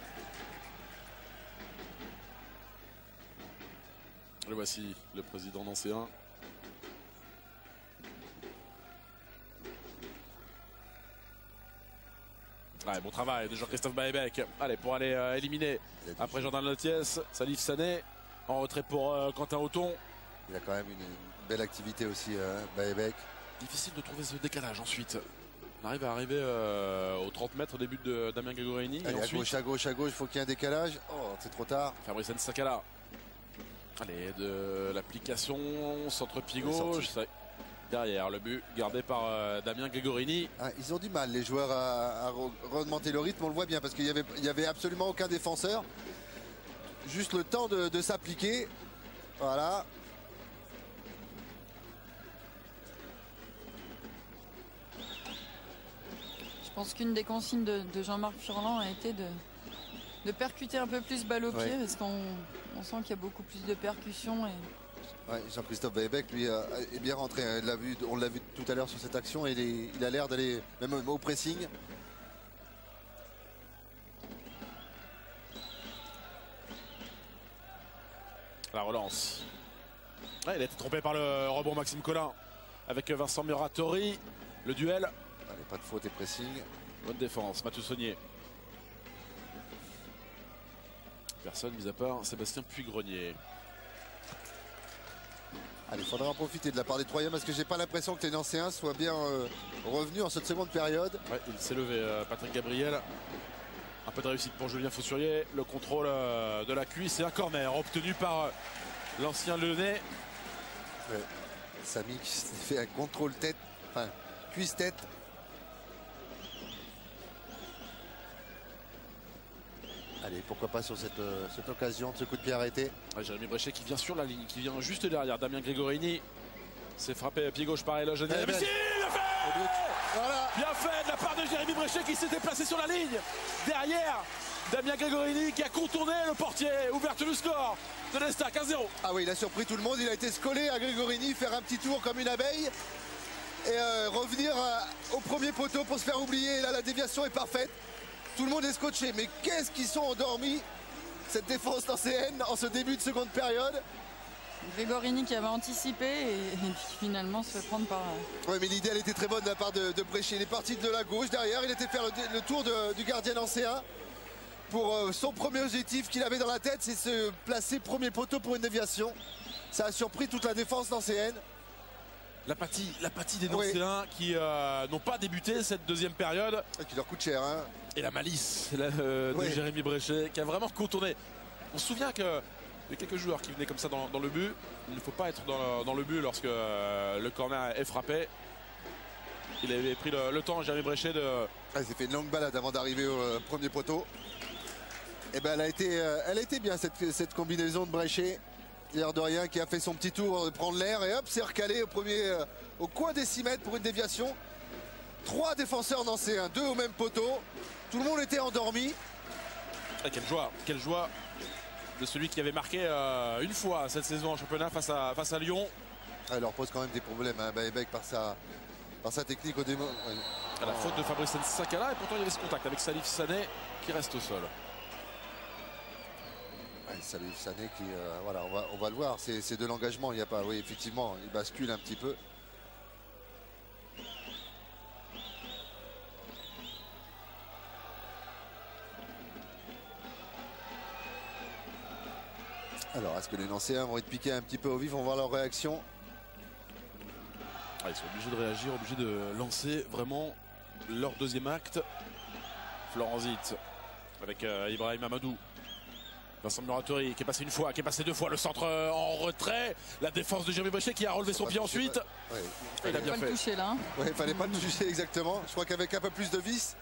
Le voici, le président d'Ancéen. Ouais, bon travail de Jean-Christophe Baebek. Allez, pour aller euh, éliminer après Jordan Lotiès, Salif Sané. En retrait pour euh, Quentin Houton. Il a quand même une, une belle activité aussi, euh, Baebek. Difficile de trouver ce décalage ensuite. On arrive à arriver euh, aux trente mètres au début de Damien Grigorini. Allez, et ensuite, à gauche, à gauche, à gauche, il faut qu'il y ait un décalage. Oh, c'est trop tard. Fabrice Nsakala. Allez, de l'application, centre-pied gauche. Derrière, le but gardé par euh, Damien Grigorini. Ah, ils ont du mal, les joueurs, à, à remonter le rythme. On le voit bien parce qu'il n'y avait, il y avait absolument aucun défenseur. Juste le temps de, de s'appliquer. Voilà. Je pense qu'une des consignes de, de Jean-Marc Furlan a été de, de percuter un peu plus balle au pied, ouais. Parce qu'on on sent qu'il y a beaucoup plus de percussions. Et... Ouais, Jean-Christophe Baebek, lui, euh, est bien rentré. Hein. L'a vu, on l'a vu tout à l'heure sur cette action. Et il, est, il a l'air d'aller même au pressing. La relance. Ouais, il a été trompé par le rebond Maxime Collin. avec Vincent Muratori. Le duel. Allez, pas de faute et pressing. Bonne défense, Mathieu Saunier. Personne mis à part Sébastien Puy-Grenier. Allez, il faudra en profiter de la part des Troyens parce que j'ai pas l'impression que les Nancéens soient bien euh, revenus en cette seconde période. Ouais, il s'est levé, euh, Patrick Gabriel. Un peu de réussite pour Julien Faussurier. Le contrôle euh, de la cuisse et un corner obtenu par euh, l'ancien Lyonnais. Ouais. Samy qui s'est fait un contrôle tête, enfin cuisse tête. Allez, pourquoi pas sur cette, euh, cette occasion de ce coup de pied arrêté. Ouais, Jérémy Bréchet qui vient sur la ligne, qui vient juste derrière. Damien Gregorini s'est frappé à pied gauche par Eloge Hendrick. Eh ben, Bien fait, voilà. bien fait de la part de Jérémy Bréchet qui s'est déplacé sur la ligne. Derrière, Damien Gregorini qui a contourné le portier. Ouverture du score de l'Estac, un zéro. Ah oui, il a surpris tout le monde. Il a été scollé à Gregorini, faire un petit tour comme une abeille. Et euh, revenir euh, au premier poteau pour se faire oublier. Et là, la déviation est parfaite. Tout le monde est scotché. Mais qu'est-ce qu'ils sont endormis, cette défense nancéenne, en ce début de seconde période. Gregorini qui avait anticipé et, et qui finalement se fait prendre par... Oui, mais l'idée, elle était très bonne de la part de, de Bréchet. Il est parti de la gauche derrière. Il était faire le, le tour de, du gardien nancéen. Pour euh, son premier objectif qu'il avait dans la tête, c'est se placer premier poteau pour une déviation. Ça a surpris toute la défense nancéenne. L'apathie, l'apathie des Nancéens oui. qui euh, n'ont pas débuté cette deuxième période. Et qui leur coûte cher. Hein. Et la malice là, euh, oui. de Jérémy Bréchet qui a vraiment contourné. On se souvient que il y a quelques joueurs qui venaient comme ça dans, dans le but. Il ne faut pas être dans le, dans le but lorsque euh, le corner est frappé. Il avait pris le, le temps, Jérémy Bréchet, de... Ah, il s'est fait une longue balade avant d'arriver au euh, premier poteau. Et ben elle a été, euh, elle a été bien cette, cette combinaison de Bréchet. L'air de rien qui a fait son petit tour de prendre l'air et hop, c'est recalé au premier, euh, au coin des six mètres pour une déviation. Trois défenseurs nancéens, deux au même poteau. Tout le monde était endormi. Ah, quelle joie, quelle joie de celui qui avait marqué euh, une fois cette saison en championnat face à, face à Lyon. Ah, il leur pose quand même des problèmes, hein, Baebek, par sa, par sa technique au démo. Ouais. À la oh. faute de Fabrice Nsakala et pourtant il y avait ce contact avec Salif Sané qui reste au sol. Salif Sané qui, euh, voilà, on va, on va le voir, c'est de l'engagement, il n'y a pas, oui, effectivement, il bascule un petit peu. Alors, est-ce que les Nancéens vont être piqués un petit peu au vif? On va voir leur réaction. Ah, ils sont obligés de réagir, obligés de lancer vraiment leur deuxième acte. Florent Zitt avec euh, Ibrahim Amadou. Vincent Muratori qui est passé une fois, qui est passé deux fois, le centre en retrait, la défense de Jérémy Bréchet qui a relevé son pied ensuite. Pas... Ouais. Il a bien fait. Le toucher là. Ouais, il fallait pas le toucher exactement. Je crois qu'avec un peu plus de vis,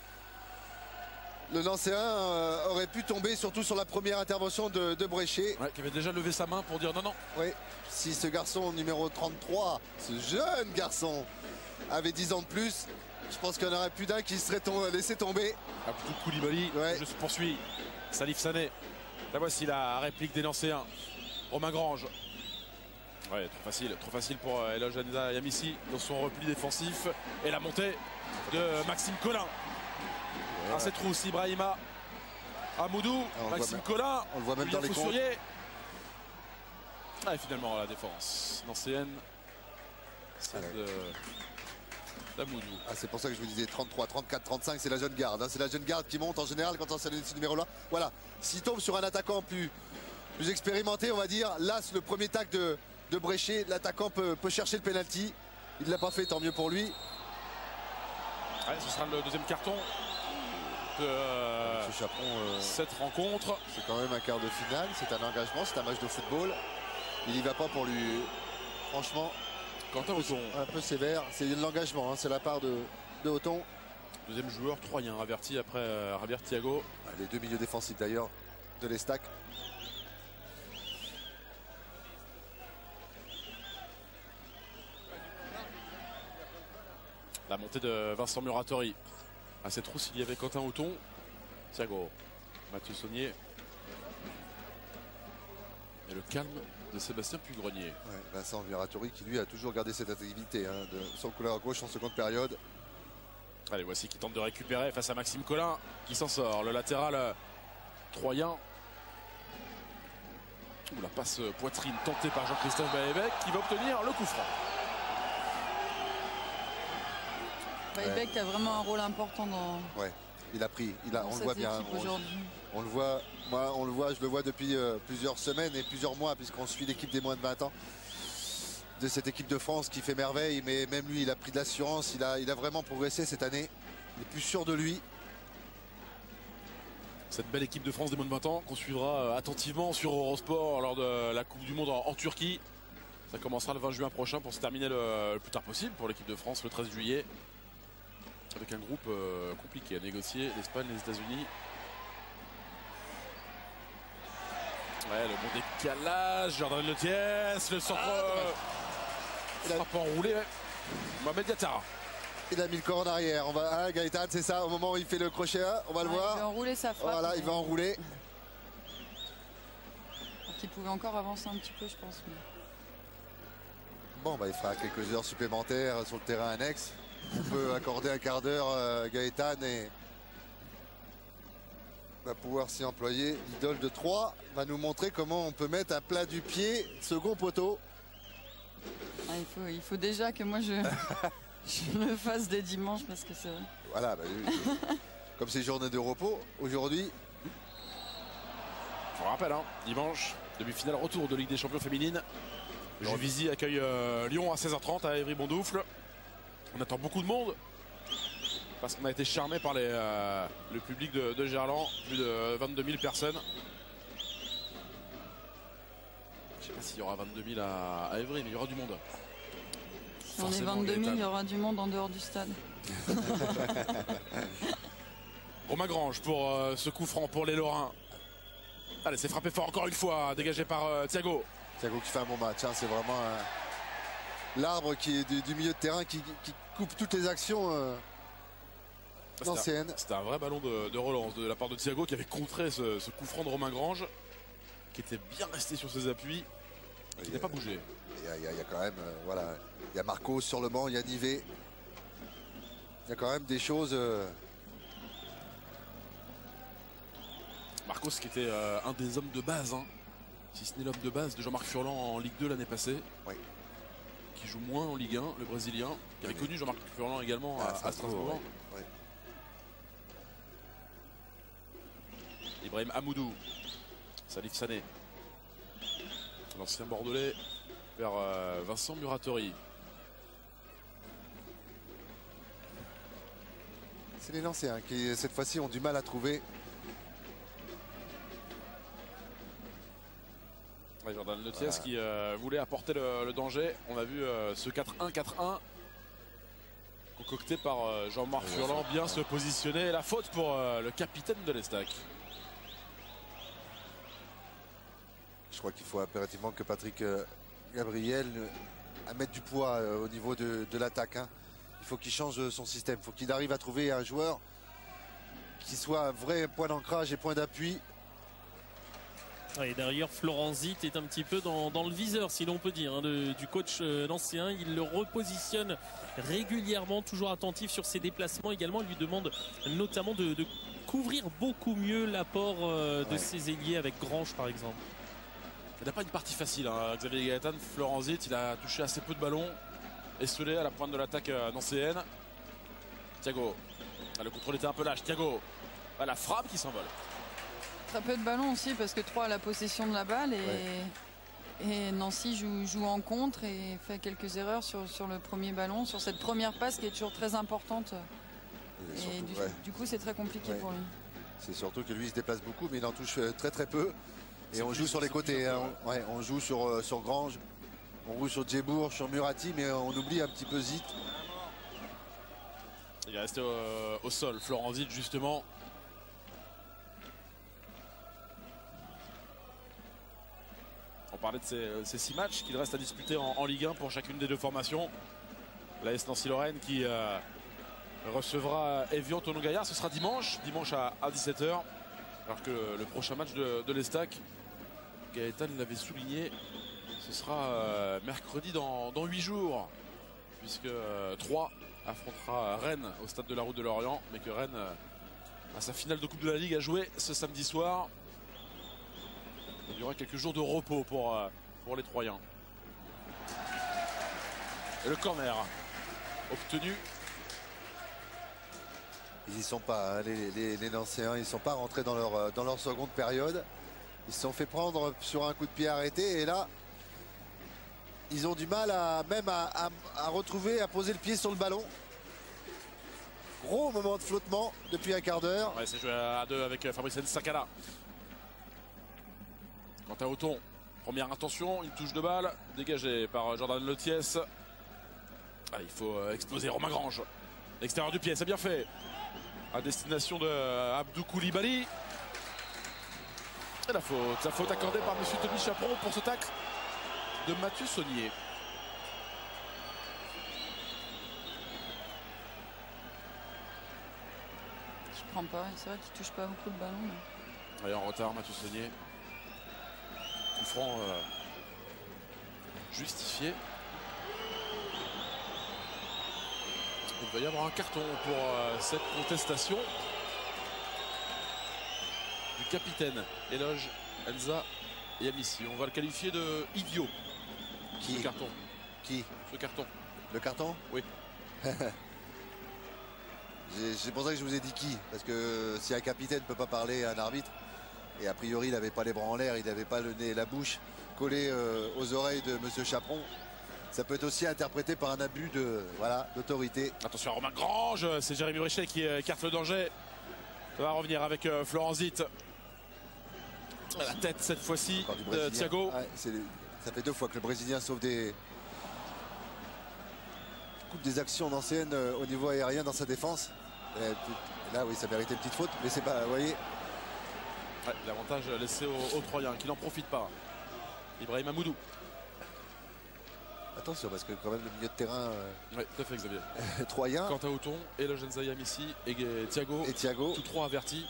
le Nancéen euh, aurait pu tomber, surtout sur la première intervention de, de Bréchet. Ouais, qui avait déjà levé sa main pour dire non, non. Oui, si ce garçon numéro trente-trois, ce jeune garçon, avait dix ans de plus, je pense qu'il y en aurait plus d'un qui serait tom laissé tomber. Abdou Koulibaly, ouais. Je se poursuis. Salif Sané. Là voici la réplique des Nancéens. Romain Grange. Ouais, trop facile, trop facile pour euh, Eloge Yamissi dans son repli défensif. Et la montée de Maxime Collin. Ouais. Ah, c'est trop aussi Ibrahima Amadou, Maxime Collin. On le voit même dans les comptes. Ah, et finalement la défense nancéenne. C'est de... d'Amadou. Ah, c'est pour ça que je vous disais trente-trois, trente-quatre, trente-cinq, c'est la jeune garde. Hein. C'est la jeune garde qui monte en général quand on s'est ce numéro-là. Voilà, s'il tombe sur un attaquant plus, plus expérimenté, on va dire, là, c'est le premier tac de, de Bréchet. L'attaquant peut, peut chercher le penalty. Il ne l'a pas fait, tant mieux pour lui. Ouais, ce sera le deuxième carton de euh, Chaperon, euh, cette rencontre. C'est quand même un quart de finale, c'est un engagement, c'est un match de football. Il n'y va pas pour lui, franchement. Quentin Auton. Un peu sévère, c'est de l'engagement, hein, c'est la part de, de Auton. Deuxième joueur troyen averti après euh, Javier Thiago. Les deux milieux défensifs d'ailleurs de l'Estac. La montée de Vincent Muratori. À cette trousse, il y avait Quentin Auton. Thiago. Mathieu Saunier. Et le calme de Sébastien Puy-Grenier. Ouais, Vincent Muratori qui lui a toujours gardé cette activité hein, de son couloir gauche en seconde période. Allez, voici qui tente de récupérer face à Maxime Collin qui s'en sort. Le latéral troyen. Ouh, la passe poitrine tentée par Jean-Christophe Baebek qui va obtenir le coup franc. Weibeck ouais. a vraiment un rôle important dans. Ouais, il a pris, il a, dans on le voit bien. On, on le voit, moi, on le voit, je le vois depuis euh, plusieurs semaines et plusieurs mois, puisqu'on suit l'équipe des moins de vingt ans de cette équipe de France qui fait merveille. Mais même lui, il a pris de l'assurance, il a, il a vraiment progressé cette année. Il est plus sûr de lui. Cette belle équipe de France des moins de vingt ans qu'on suivra attentivement sur Eurosport lors de la Coupe du Monde en, en Turquie. Ça commencera le vingt juin prochain pour se terminer le, le plus tard possible pour l'équipe de France le treize juillet. Avec un groupe euh, compliqué à négocier, l'Espagne, les États-Unis. Ouais, le bon décalage, Jordan Letiès, le centre ah, frappe enroulé. Ouais. Mohamed Diatara. Il a mis le corps en arrière. On va, hein, Gaëtan, c'est ça, au moment où il fait le crochet, on va ouais, le voir. Il va enrouler sa frappe. Voilà, mais... il va enrouler. Il pouvait encore avancer un petit peu, je pense. Mais... Bon, bah, il fera quelques heures supplémentaires sur le terrain annexe. On peut accorder un quart d'heure euh, Gaëtan et va pouvoir s'y employer. L'idole de Troyes va nous montrer comment on peut mettre un plat du pied, second poteau. Ah, il, faut, il faut déjà que moi je... je le fasse dès dimanche parce que c'est... Voilà, bah, comme c'est journée de repos, aujourd'hui... Je vous rappelle, hein, dimanche, demi-finale retour de Ligue des Champions féminine. Juvisy accueille euh, Lyon à seize heures trente à Évry-Bondoufle. On attend beaucoup de monde parce qu'on a été charmé par les, euh, le public de, de Gerland, plus de vingt-deux mille personnes. Je ne sais pas s'il y aura vingt-deux mille à, à Évry, mais il y aura du monde. Si on est vingt-deux mille, il y aura du monde en dehors du stade. Romain Grange pour euh, ce coup franc pour les Lorrains. Allez, c'est frappé fort encore une fois, dégagé par euh, Thiago. Thiago qui fait un bon match, hein, c'est vraiment euh, l'arbre qui est du, du milieu de terrain qui, qui coupe toutes les actions euh, anciennes. C'était un, un vrai ballon de, de relance de la part de Thiago qui avait contré ce, ce coup franc de Romain Grange, qui était bien resté sur ses appuis, qui n'a pas bougé. Il y, a, il, y a, il y a quand même, euh, voilà, il y a Marcos sur le banc, il y a Nivet. Il y a quand même des choses. Euh... Marcos qui était euh, un des hommes de base, hein, si ce n'est l'homme de base de Jean-Marc Furlan en Ligue deux l'année passée. Oui. Qui joue moins en Ligue un, le Brésilien, qui avait oui. connu Jean-Marc Furlan également ah, à, à Strasbourg. Oui. Oui. Ibrahim Amoudou, Salif Sané, l'ancien Bordelais vers euh, Vincent Muratori. C'est les lancers hein, qui cette fois-ci ont du mal à trouver. Ouais, Jordan Letiès voilà. qui euh, voulait apporter le, le danger. On a vu euh, ce quatre un quatre un concocté par euh, Jean-Marc ouais, Furlan bien ouais. se positionner. La faute pour euh, le capitaine de l'Estac. Je crois qu'il faut impérativement que Patrick euh, Gabriel euh, mette du poids euh, au niveau de, de l'attaque. Hein. Il faut qu'il change son système. Il faut qu'il arrive à trouver un joueur qui soit un vrai point d'ancrage et point d'appui. Et d'ailleurs, Florent Zitt est un petit peu dans, dans le viseur, si l'on peut dire, hein, de, du coach euh, l'ancien. Il le repositionne régulièrement, toujours attentif sur ses déplacements. Également, il lui demande notamment de, de couvrir beaucoup mieux l'apport euh, de ouais. ses ailiers avec Grange, par exemple. Il n'a pas une partie facile, hein. Xavier Gaëtan. Florent Zitt, il a touché assez peu de ballons. Esselé à la pointe de l'attaque euh, nancéenne. Thiago. Ah, le contrôle était un peu lâche. Thiago. Ah, la frappe qui s'envole. Très peu de ballons aussi parce que Troyes a la possession de la balle et, ouais. et Nancy joue, joue en contre et fait quelques erreurs sur, sur le premier ballon, sur cette première passe qui est toujours très importante. Et, et surtout, du, ouais. du coup c'est très compliqué ouais. pour lui. C'est surtout que lui il se déplace beaucoup mais il en touche très très peu. Et on joue sur les côtés, hein. on, ouais, on joue sur, euh, sur Grange, on joue sur Djebour, sur Murati mais on oublie un petit peu Zitt. Il est resté au, au sol, Florent Zitt justement. On parlait de ces, ces six matchs qu'il reste à disputer en, en Ligue un pour chacune des deux formations. L'A S Nancy-Lorraine qui euh, recevra Evian Thonon-Gaillard. Ce sera dimanche, dimanche à, à dix-sept heures. Alors que le, le prochain match de, de l'Estac, Gaëtan l'avait souligné, ce sera euh, mercredi dans, dans huit jours. Puisque euh, Troyes affrontera Rennes au stade de la Route de Lorient. Mais que Rennes euh, a sa finale de Coupe de la Ligue à jouer ce samedi soir. Il y aura quelques jours de repos pour, euh, pour les Troyens. Et le corner obtenu Ils y sont pas, hein, les, les, les Nancéens, ils sont pas rentrés dans leur, dans leur seconde période. Ils se sont fait prendre sur un coup de pied arrêté et là, ils ont du mal à même à, à, à retrouver, à poser le pied sur le ballon. Gros moment de flottement depuis un quart d'heure. Ouais, c'est joué à deux avec Fabrice Nsakala. Quant à Othon, première intention, une touche de balle dégagée par Jordan Lotiès. Allez, il faut exploser Romain Grange. L'extérieur du pied, c'est bien fait. À destination de Abdou Koulibaly. Et la faute, la faute accordée par monsieur Tony Chaperon pour ce tacle de Mathieu Saunier. Je comprends pas, c'est vrai qu'il touche pas beaucoup le ballon. Mais... Allez, en retard, Mathieu Saunier. Tout franc euh, justifié. Il va y avoir un carton pour euh, cette contestation du capitaine Eloge Enza Yamissi. On va le qualifier de idiot. Qui? Ce carton. Qui? Ce carton. Le carton? Oui. C'est pour ça que je vous ai dit qui. Parce que si un capitaine ne peut pas parler à un arbitre, et a priori il n'avait pas les bras en l'air, il n'avait pas le nez et la bouche collés euh, aux oreilles de monsieur Chaperon, ça peut être aussi interprété par un abus de voilà d'autorité. Attention à Romain Grange, c'est Jérémy Brichet qui écarte le danger. Ça va revenir avec euh, Florent Zitt. À la tête cette fois-ci de Thiago. Ouais, ça fait deux fois que le Brésilien sauve des coupe des actions anciennes euh, au niveau aérien dans sa défense. Et là oui, ça méritait une petite faute, mais c'est pas, vous voyez. Ouais, l'avantage laissé aux, aux Troyens qui n'en profitent pas. Ibrahim Amoudou. Attention parce que quand même le milieu de terrain euh, oui, tout à fait Xavier. Troyen. Quant à Othon, Eloge Enza Yamissi et Thiago. Et Thiago. Tous trois avertis.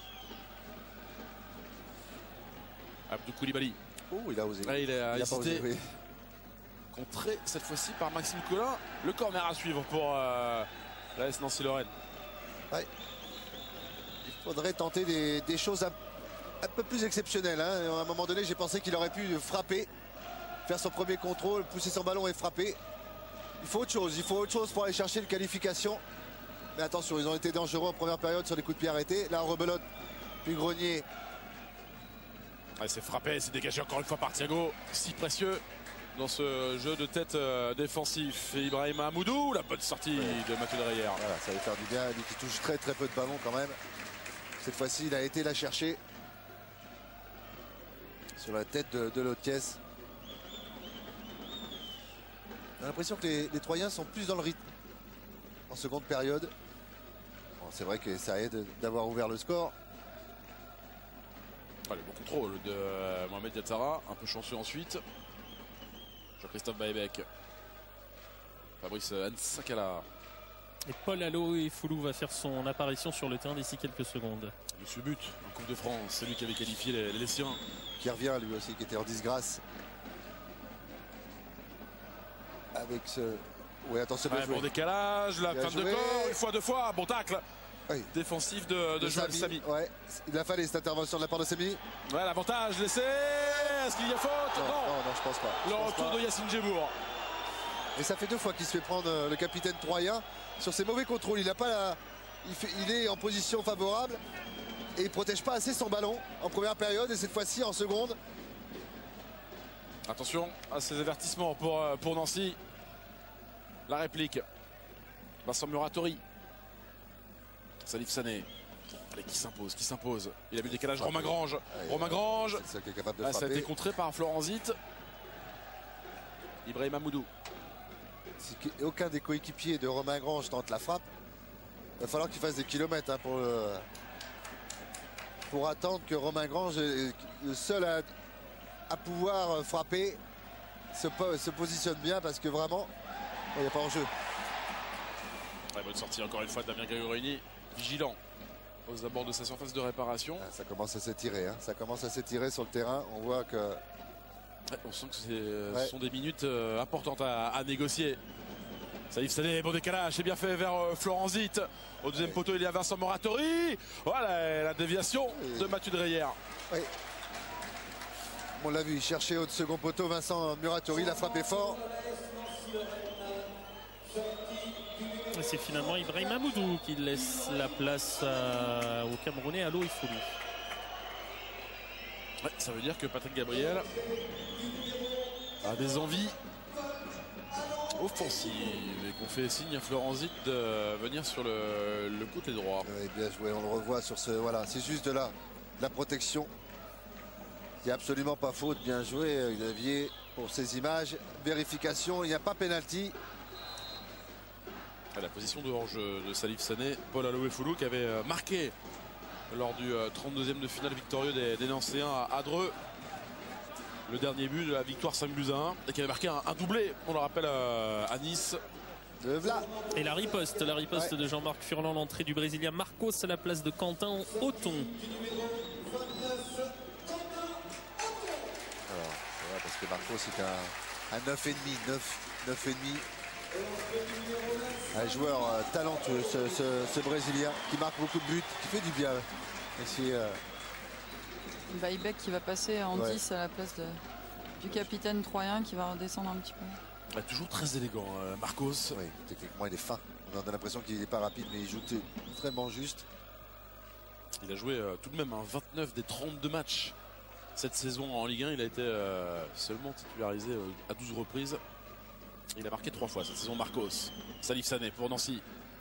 Abdou Koulibaly. Oh, il a osé. Ah, il a, il a hésité. osé, oui. Contré cette fois-ci par Maxime Collin. Le corner à suivre pour euh, la S Nancy-Lorraine. Ouais. Il faudrait tenter des, des choses un, un peu plus exceptionnelles. Hein. À un moment donné, j'ai pensé qu'il aurait pu frapper, faire son premier contrôle, pousser son ballon et frapper. Il faut autre chose. Il faut autre chose pour aller chercher une qualification. Mais attention, ils ont été dangereux en première période sur les coups de pied arrêtés. Là, on rebelote. Puis Grenier. Ouais, c'est frappé, c'est dégagé encore une fois par Thiago. Si précieux dans ce jeu de tête euh, défensif. Et Ibrahim Amoudou, la bonne sortie ouais. de Mathieu Dreyer. Voilà, ça va faire du bien. Lui qui touche très très peu de ballons quand même. Cette fois-ci, il a été la chercher sur la tête de, de Lotiès. On a l'impression que les, les Troyens sont plus dans le rythme en seconde période. Bon, c'est vrai que ça aide d'avoir ouvert le score. Allez, bon contrôle de euh, Mohamed Yattara, un peu chanceux ensuite. Jean-Christophe Baebek. Fabrice Nsakala. Et Paul Aloifoulou va faire son apparition sur le terrain d'ici quelques secondes. Monsieur But, en Coupe de France, c'est lui qui avait qualifié les, les Lessiens. Qui revient lui aussi, qui était en disgrâce. Avec ce... Oui, attention, ouais, bon décalage, la fin de corps, une fois, deux fois, bon tacle. Oui. Défensif de, de, de Joël Samy. Ouais, il a fallu cette intervention de la part de Samy. Ouais, l'avantage laissé. Est-ce qu'il y a faute? Non, non, non, non, je pense pas. Le pense retour pas. de Yacine Djebour. Et ça fait deux fois qu'il se fait prendre le capitaine troyen sur ses mauvais contrôles. Il a pas la... il, fait... il est en position favorable et il protège pas assez son ballon en première période et cette fois-ci en seconde. Attention à ces avertissements pour, pour Nancy. La réplique. Vincent Muratori. Salif Sané. Allez, qui s'impose, qui s'impose. Il a vu le décalage. Romain Grange. Ouais, Romain Grange. C'est ça qui est capable de ah, frapper. Ça a été contré par Florent Zitt. Ibrahim Amoudou. Si aucun des coéquipiers de Romain Grange tente la frappe, il va falloir qu'il fasse des kilomètres hein, pour, le... pour attendre que Romain Grange est le seul à, à pouvoir frapper se, se positionne bien parce que vraiment, il n'y a pas en jeu. Très bonne sortie encore une fois de Damien Gregorini. Vigilant aux abords de sa surface de réparation. Ah, ça commence à s'étirer, hein. Ça commence à s'étirer sur le terrain. On voit que... Ouais, on sent que ouais. ce sont des minutes euh, importantes à, à négocier. Salif Sané, bon décalage, c'est bien fait vers euh, Florent Zitt. Au deuxième ouais. poteau, il y a Vincent Muratori. Voilà la déviation oui. de Mathieu Dreyer. Oui. On l'a vu, il cherchait au second poteau Vincent Muratori, il a frappé fort. C'est finalement Ibrahim Amoudou qui laisse la place à, au Camerounais Allo Ifulu. Ouais, ça veut dire que Patrick Gabriel a des envies offensives et qu'on fait signe à Florent Zitt de venir sur le, le côté droit. Oui, bien joué, on le revoit sur ce. Voilà, c'est juste de là, de la protection. Il n'y a absolument pas faute, bien joué Xavier pour ces images. Vérification, il n'y a pas pénalty. À la position de hors jeu de Salif Sané, Paul Allo Ifulu qui avait marqué lors du trente-deuxième de finale victorieux des, des Nancéens à Dreux. Le dernier but de la victoire cinq buts à un et qui avait marqué un, un doublé, on le rappelle, à, à Nice. De Vla. Et la riposte, la riposte ouais. de Jean-Marc Furlan, l'entrée du Brésilien Marcos à la place de Quentin Othon. Alors, voilà, parce que Marcos c'est un, un neuf virgule cinq, neuf, neuf virgule cinq. Un joueur euh, talentueux, ce, ce, ce Brésilien qui marque beaucoup de buts, qui fait du bien. Ici, euh... Baïbek qui va passer en ouais. dix à la place de, du capitaine troyen qui va redescendre un petit peu. Ouais, toujours très élégant, euh, Marcos. Oui, techniquement il est fin. On a l'impression qu'il n'est pas rapide, mais il joue vraiment juste. Il a joué euh, tout de même un vingt-neuf des trente-deux matchs cette saison en Ligue un. Il a été euh, seulement titularisé euh, à douze reprises. Il a marqué trois fois cette saison. Marcos. Salif Sané pour Nancy.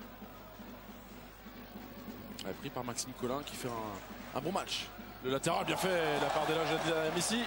Pris par Maxime Collin qui fait un, un bon match. Le latéral bien fait de la part d'Elage Messi.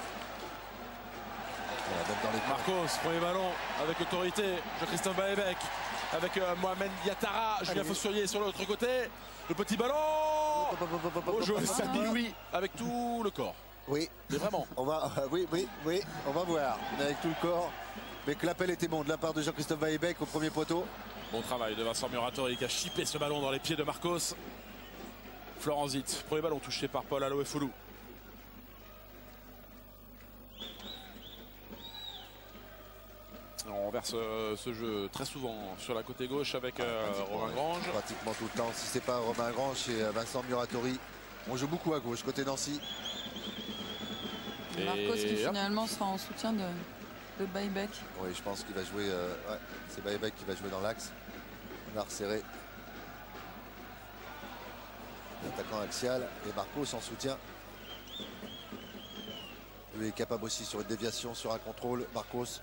Marcos, premier ballon avec autorité. Jean-Christophe Baebek avec euh, Mohamed Diatara. Julien Fossurier sur l'autre côté. Le petit ballon. Oh, Joël Samy, oui, avec tout le corps. Oui. Mais vraiment. On va, euh, oui, oui, oui, on va voir. Avec tout le corps. Mais que l'appel était bon de la part de Jean-Christophe Baebek au premier poteau. Bon travail de Vincent Muratori qui a chippé ce ballon dans les pieds de Marcos. Florent Zitt, premier ballon touché par Paul Allo Ifulu. On renverse euh, ce jeu très souvent sur la côté gauche avec euh, Romain Grange. Pratiquement tout le temps. Si c'est pas Romain Grange, c'est Vincent Muratori. On joue beaucoup à gauche, côté Nancy. Et Marcos qui finalement sera en soutien de, de Baïbek. Oui, je pense qu'il va jouer. Euh, ouais, c'est Baïbek qui va jouer dans l'axe. On a resserré. L'attaquant axial et Marcos en soutien. Lui est capable aussi sur une déviation, sur un contrôle. Marcos.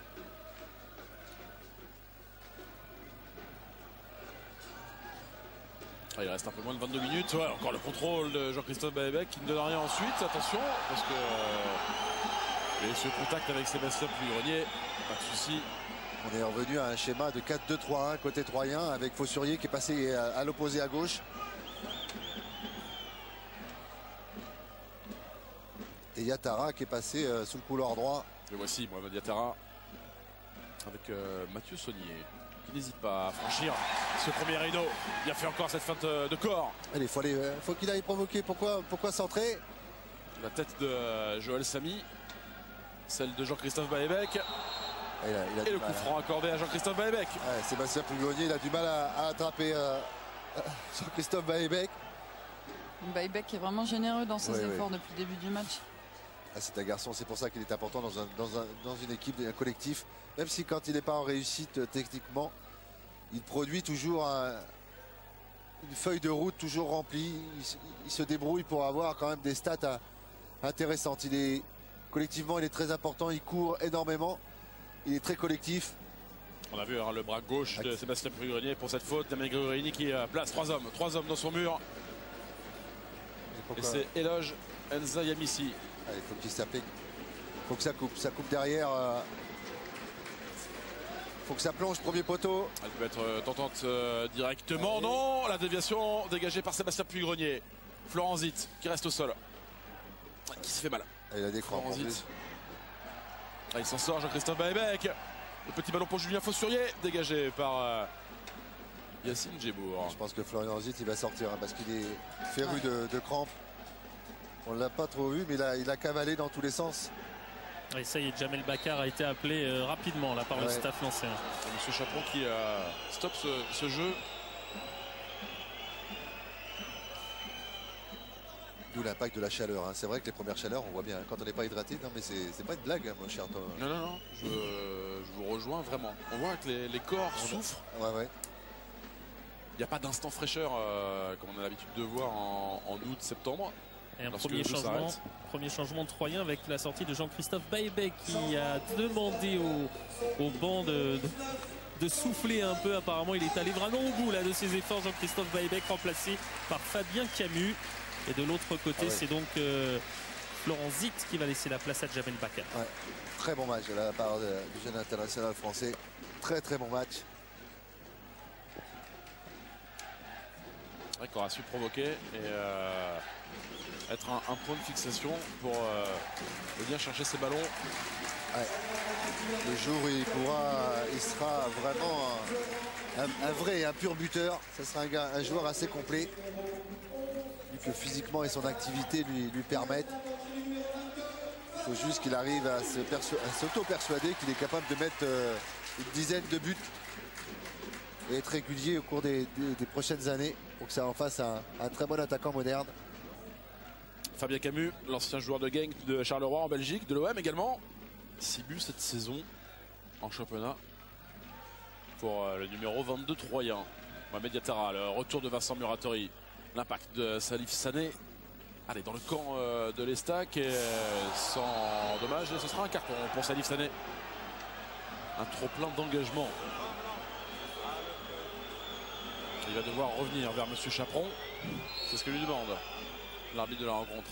Il reste un peu moins de vingt-deux minutes. Ouais, encore le contrôle de Jean-Christophe Baebek qui ne donne rien ensuite. Attention, parce que euh, et ce contact avec Sébastien Puygrenier, pas de souci. On est revenu à un schéma de quatre deux trois un côté troyen avec Fossurier qui est passé à, à l'opposé à gauche. Et Diatara qui est passé euh, sous le couloir droit. Et voici Mohamed Diatara avec euh, Mathieu Saunier. Qui n'hésite pas à franchir ce premier rideau. Il a fait encore cette feinte de corps. Il faut, faut qu'il aille provoquer. Pourquoi, pourquoi centrer? La tête de Joël Samy. Celle de Jean-Christophe Baebek. Et, il a, il a Et le coup franc accordé à Jean-Christophe Baebek. Ouais, Sébastien Puygrenier, il a du mal à, à attraper euh, Jean-Christophe Baebek. Baebek est vraiment généreux dans ses oui, efforts oui. depuis le début du match. Ah, c'est un garçon, c'est pour ça qu'il est important dans, un, dans, un, dans une équipe, un collectif. Même si quand il n'est pas en réussite euh, techniquement, il produit toujours un, une feuille de route toujours remplie. Il, il se débrouille pour avoir quand même des stats à, intéressantes. Il est, collectivement, il est très important. Il court énormément. Il est très collectif. On a vu hein, le bras gauche de Sébastien Puygrenier pour cette faute. Damien Gregorini qui euh, place trois hommes. Trois hommes dans son mur. Et, Et c'est Eloge Enza Yamissi. Ah, il faut qu'il s'applique. Il faut que ça coupe. Ça coupe derrière. Euh... Faut que ça plonge, premier poteau. Elle peut être euh, tentante euh, directement. Allez. Non, la déviation dégagée par Sébastien Puygrenier. Florent Zitt qui reste au sol. Qui se fait mal. Et il a des crampes. Ah, il s'en sort, Jean-Christophe Baebek. Le petit ballon pour Julien Fossurier, dégagé par euh, Yacine Djebour. Je pense que Florian Zitt il va sortir hein, parce qu'il est féru ouais. de, de crampes. On ne l'a pas trop vu, mais il a, il a cavalé dans tous les sens. Et ça y est, Jamel Bakar a été appelé euh, rapidement là, par ouais. le staff lancéen. Monsieur Chaperon qui euh, stoppe ce, ce jeu. D'où l'impact de la chaleur. Hein. C'est vrai que les premières chaleurs, on voit bien, hein, quand on n'est pas hydraté, non mais c'est pas une blague, hein, mon cher Tom. Non, non, non, je, je vous rejoins vraiment. On voit que les, les corps on souffrent. Ouais, ouais. Il n'y a pas d'instant fraîcheur euh, comme on a l'habitude de voir en, en août, septembre. Et un premier changement, premier changement troyen avec la sortie de Jean-Christophe Baebek qui a demandé au, au banc de, de, de souffler un peu. Apparemment, il est allé vraiment au bout là, de ses efforts. Jean-Christophe Baebek remplacé par Fabien Camus. Et de l'autre côté, ah ouais. c'est donc euh, Florent Zitt qui va laisser la place à Djamel Bakar. Ouais. Très bon match de la part de, du jeune international français. Très très bon match. C'est vrai qu'on aura su provoquer et euh, être un, un point de fixation pour euh, venir chercher ses ballons. Ouais. Le jour où il pourra, il sera vraiment un, un, un vrai et un pur buteur. Ce sera un, gars, un joueur assez complet. Que physiquement et son activité lui, lui permettent. Il faut juste qu'il arrive à s'auto-persuader qu'il est capable de mettre euh, une dizaine de buts et être régulier au cours des, des, des prochaines années pour que ça en fasse un, un très bon attaquant moderne. Fabien Camus, l'ancien joueur de Genk de Charleroi en Belgique, de l'O M également. six buts cette saison en championnat pour euh, le numéro vingt-deux troyen. Mohamed Yattara, le retour de Vincent Muratori. L'impact de Salif Sané. Allez, dans le camp euh, de l'Estac et euh, sans dommage. Et ce sera un carton pour Salif Sané. Un trop plein d'engagement. Il va devoir revenir vers Monsieur Chaperon. C'est ce que lui demande l'arbitre de la rencontre.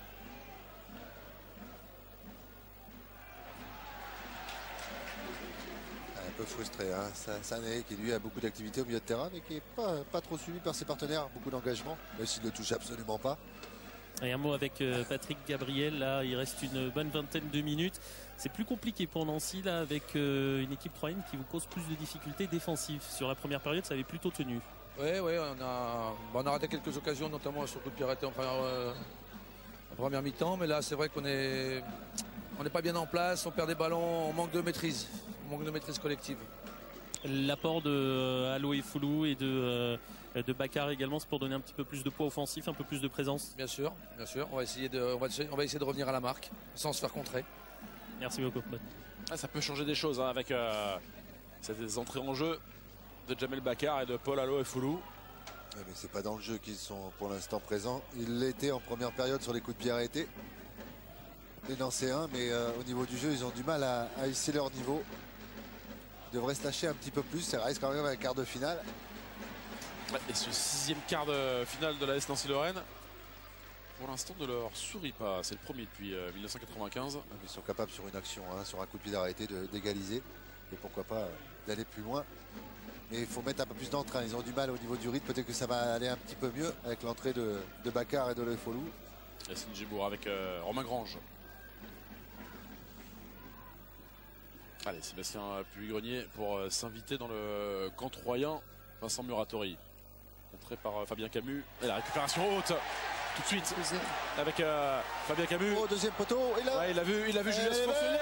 Un peu frustré, hein. Sané qui lui a beaucoup d'activité au milieu de terrain mais qui n'est pas, pas trop suivi par ses partenaires, beaucoup d'engagement, même s'il ne le touche absolument pas. Et un mot avec euh, Patrick Gabriel, là il reste une bonne vingtaine de minutes. C'est plus compliqué pour Nancy là avec euh, une équipe troyenne qui vous cause plus de difficultés défensives. Sur la première période ça avait plutôt tenu. Oui, oui, on a, on a raté quelques occasions, notamment sur le coup de pied arrêté en première, euh, en première mi-temps, mais là c'est vrai qu'on est, on n'est pas bien en place, on perd des ballons, on manque de maîtrise. Manque de maîtrise collective. L'apport de euh, Aloé Foulou et de, euh, de Bakar également, c'est pour donner un petit peu plus de poids offensif, un peu plus de présence. Bien sûr, bien sûr. On va essayer de, on va, on va essayer de revenir à la marque sans se faire contrer. Merci beaucoup. Ah, ça peut changer des choses hein, avec euh, ces entrées en jeu de Djamel Bakar et de Paul Aloé Foulou. Ouais, mais c'est pas dans le jeu qu'ils sont pour l'instant présents. Ils l'étaient en première période sur les coups de pied arrêtés. Les Nancéens, mais euh, au niveau du jeu, ils ont du mal à, à hisser leur niveau. Ils devraient se lâcher un petit peu plus, ça reste quand même un quart de finale. Et ce sixième quart de finale de la S Nancy-Lorraine, pour l'instant ne leur sourit pas. C'est le premier depuis euh, mille neuf cent quatre-vingt-quinze. Ils sont capables sur une action, hein, sur un coup de pied d'arrêté, d'égaliser. Et pourquoi pas euh, d'aller plus loin. Mais il faut mettre un peu plus d'entrain. Ils ont du mal au niveau du rythme. Peut-être que ça va aller un petit peu mieux avec l'entrée de, de Bakar et de Le Folou. Yassine Djibour avec euh, Romain Grange. Allez, Sébastien Puy-Grenier pour euh, s'inviter dans le camp troyen. Vincent Muratori, montré par euh, Fabien Camus. Et la récupération haute, tout de suite, avec euh, Fabien Camus. Au deuxième poteau, et là, ouais, il a vu, il a vu Julien Sforselier.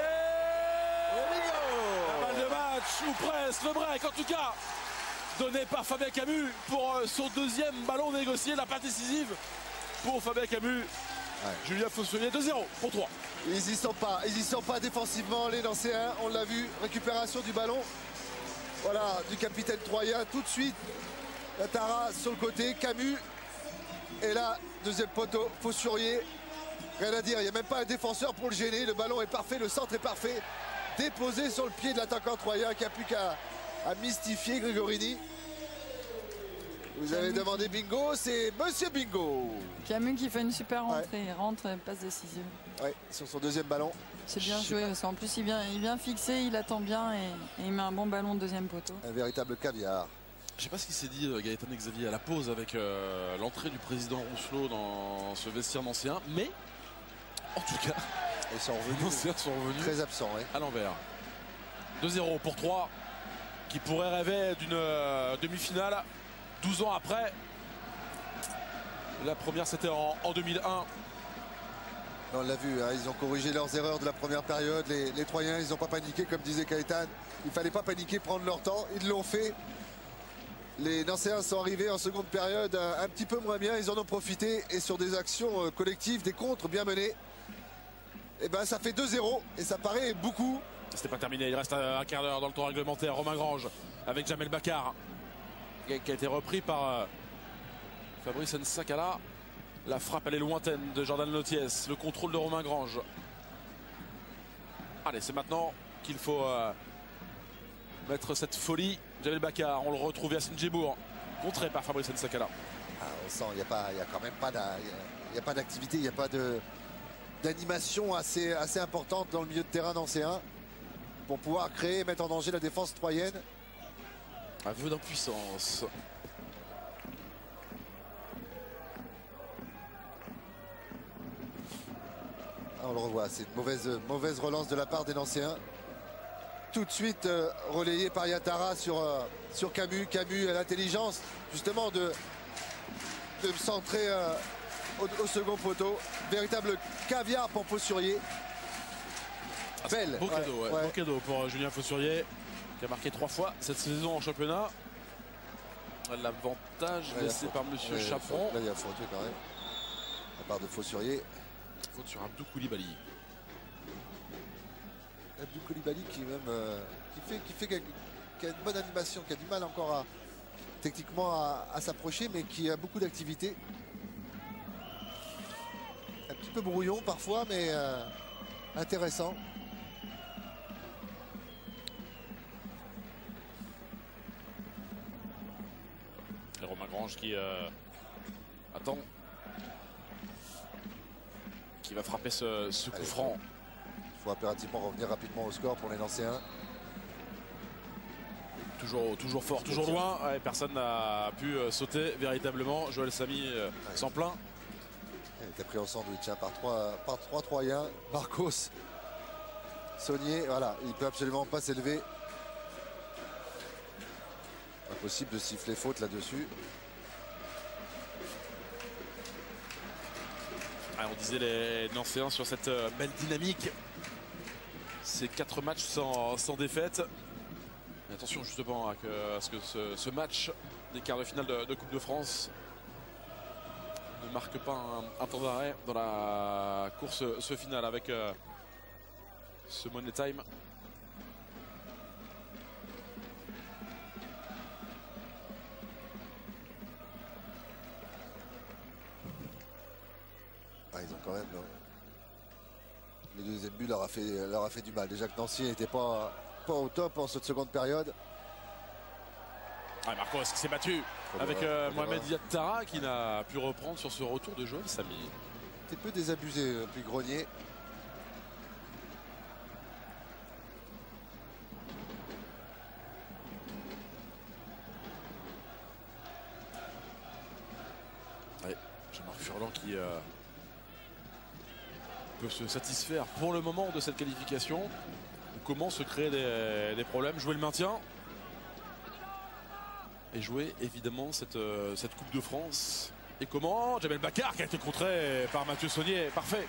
La balle de match, ou presque, le break en tout cas, donné par Fabien Camus pour euh, son deuxième ballon négocié, la passe décisive pour Fabien Camus. Ouais. Julien Fossoyet, deux zéro pour trois. Ils y sont pas, ils y sont pas défensivement les Nancéens, on l'a vu, récupération du ballon. Voilà, du capitaine troyen tout de suite. Yattara sur le côté, Camus. Et là, deuxième poteau, Fossoyet. Rien à dire, il n'y a même pas un défenseur pour le gêner. Le ballon est parfait, le centre est parfait. Déposé sur le pied de l'attaquant troyen qui n'a plus qu'à à mystifier Grigorini. Vous avez demandé bingo, c'est Monsieur Bingo. Camus qui fait une super rentrée, ouais. Il rentre, passe décisive. Oui, sur son deuxième ballon. C'est bien joué, parce qu'en plus il vient, il vient fixé, il attend bien et, et il met un bon ballon de deuxième poteau. Un véritable caviar. Je ne sais pas ce qu'il s'est dit Gaëtan Xavier à la pause avec euh, l'entrée du président Rousselot dans ce vestiaire ancien, mais en tout cas, ils sont revenus, sont revenus très absents. Ouais. À l'envers. deux zéro pour trois, qui pourrait rêver d'une euh, demi-finale. douze ans après, la première c'était en, en deux mille un. On l'a vu, hein, ils ont corrigé leurs erreurs de la première période. Les, les Troyens, ils n'ont pas paniqué, comme disait Gaëtan. Il ne fallait pas paniquer, prendre leur temps. Ils l'ont fait. Les Nancéens sont arrivés en seconde période un, un petit peu moins bien. Ils en ont profité et sur des actions euh, collectives, des contres bien menés. Et ben ça fait deux zéro et ça paraît beaucoup. C'était pas terminé, il reste un quart d'heure dans le temps réglementaire. Romain Grange avec Jamel Bakar qui a été repris par euh, Fabrice Nsakala. La frappe elle est lointaine de Jordan Loties, le contrôle de Romain Grange. Allez, c'est maintenant qu'il faut euh, mettre cette folie. Jamel Bakar, on le retrouve Yassine Djibour, contré par Fabrice Nsakala. Ah, on sent, il n'y a, pas, y a quand même pas d'activité, il n'y a pas d'animation assez, assez importante dans le milieu de terrain nancéen pour pouvoir créer et mettre en danger la défense troyenne. Aveu d'impuissance. Ah, on le revoit, c'est une mauvaise, mauvaise relance de la part des Nancéens. Tout de suite euh, relayé par Yattara sur, euh, sur Camus. Camus a l'intelligence justement de, de centrer euh, au, au second poteau. Véritable caviar pour Faussurier. Ah, Belle. Beau cadeau, ouais, ouais, ouais. beau cadeau pour euh, Julien Faussurier qui a marqué trois fois cette saison en championnat. L'avantage Ouais, laissé par Monsieur ouais, Chaperon. Là il y a faute quand même. À part de Faussurier. Faute sur Abdou Koulibaly. Abdou Koulibaly qui même euh, qui fait qui fait qui a une bonne animation, qui a du mal encore à techniquement à, à s'approcher, mais qui a beaucoup d'activité. Un petit peu brouillon parfois, mais euh, intéressant. Et Romain Grange qui euh, attend. Qui va frapper ce, ce coup Allez, franc. Il faut impérativement revenir rapidement au score pour les Nancéens. Toujours, toujours fort, toujours loin. Ouais, personne n'a pu euh, sauter véritablement. Joël Samy euh, Ouais. s'en plaint. Il était pris en sandwich hein, par trois par trois Troyens. Marcos, Saunier, voilà, il peut absolument pas s'élever. Impossible de siffler faute là-dessus. Ah, on disait les Nancéens sur cette euh, belle dynamique. Ces quatre matchs sans, sans défaite. Mais attention justement à, que, à ce que ce, ce match des quarts de finale de, de Coupe de France ne marque pas un, un temps d'arrêt dans la course ce finale avec euh, ce Money Time. Ah, ils ont quand même. euh, Le deuxième but leur a fait, leur a fait du mal. Déjà que Nancy n'était pas, pas au top en cette seconde période. Ah, Marcos qui s'est battu Trop avec bien, euh, trop bien. Mohamed Yattara qui n'a pu reprendre sur ce retour de Joël Samy. C'était peu désabusé euh, puis Grenier. Ouais, Jean-Marc Furlan qui euh, peut se satisfaire pour le moment de cette qualification. Comment se créer des, des problèmes, jouer le maintien et jouer évidemment cette, euh, cette Coupe de France. Et comment Jamel Bakar qui a été contré par Mathieu Saunier, parfait.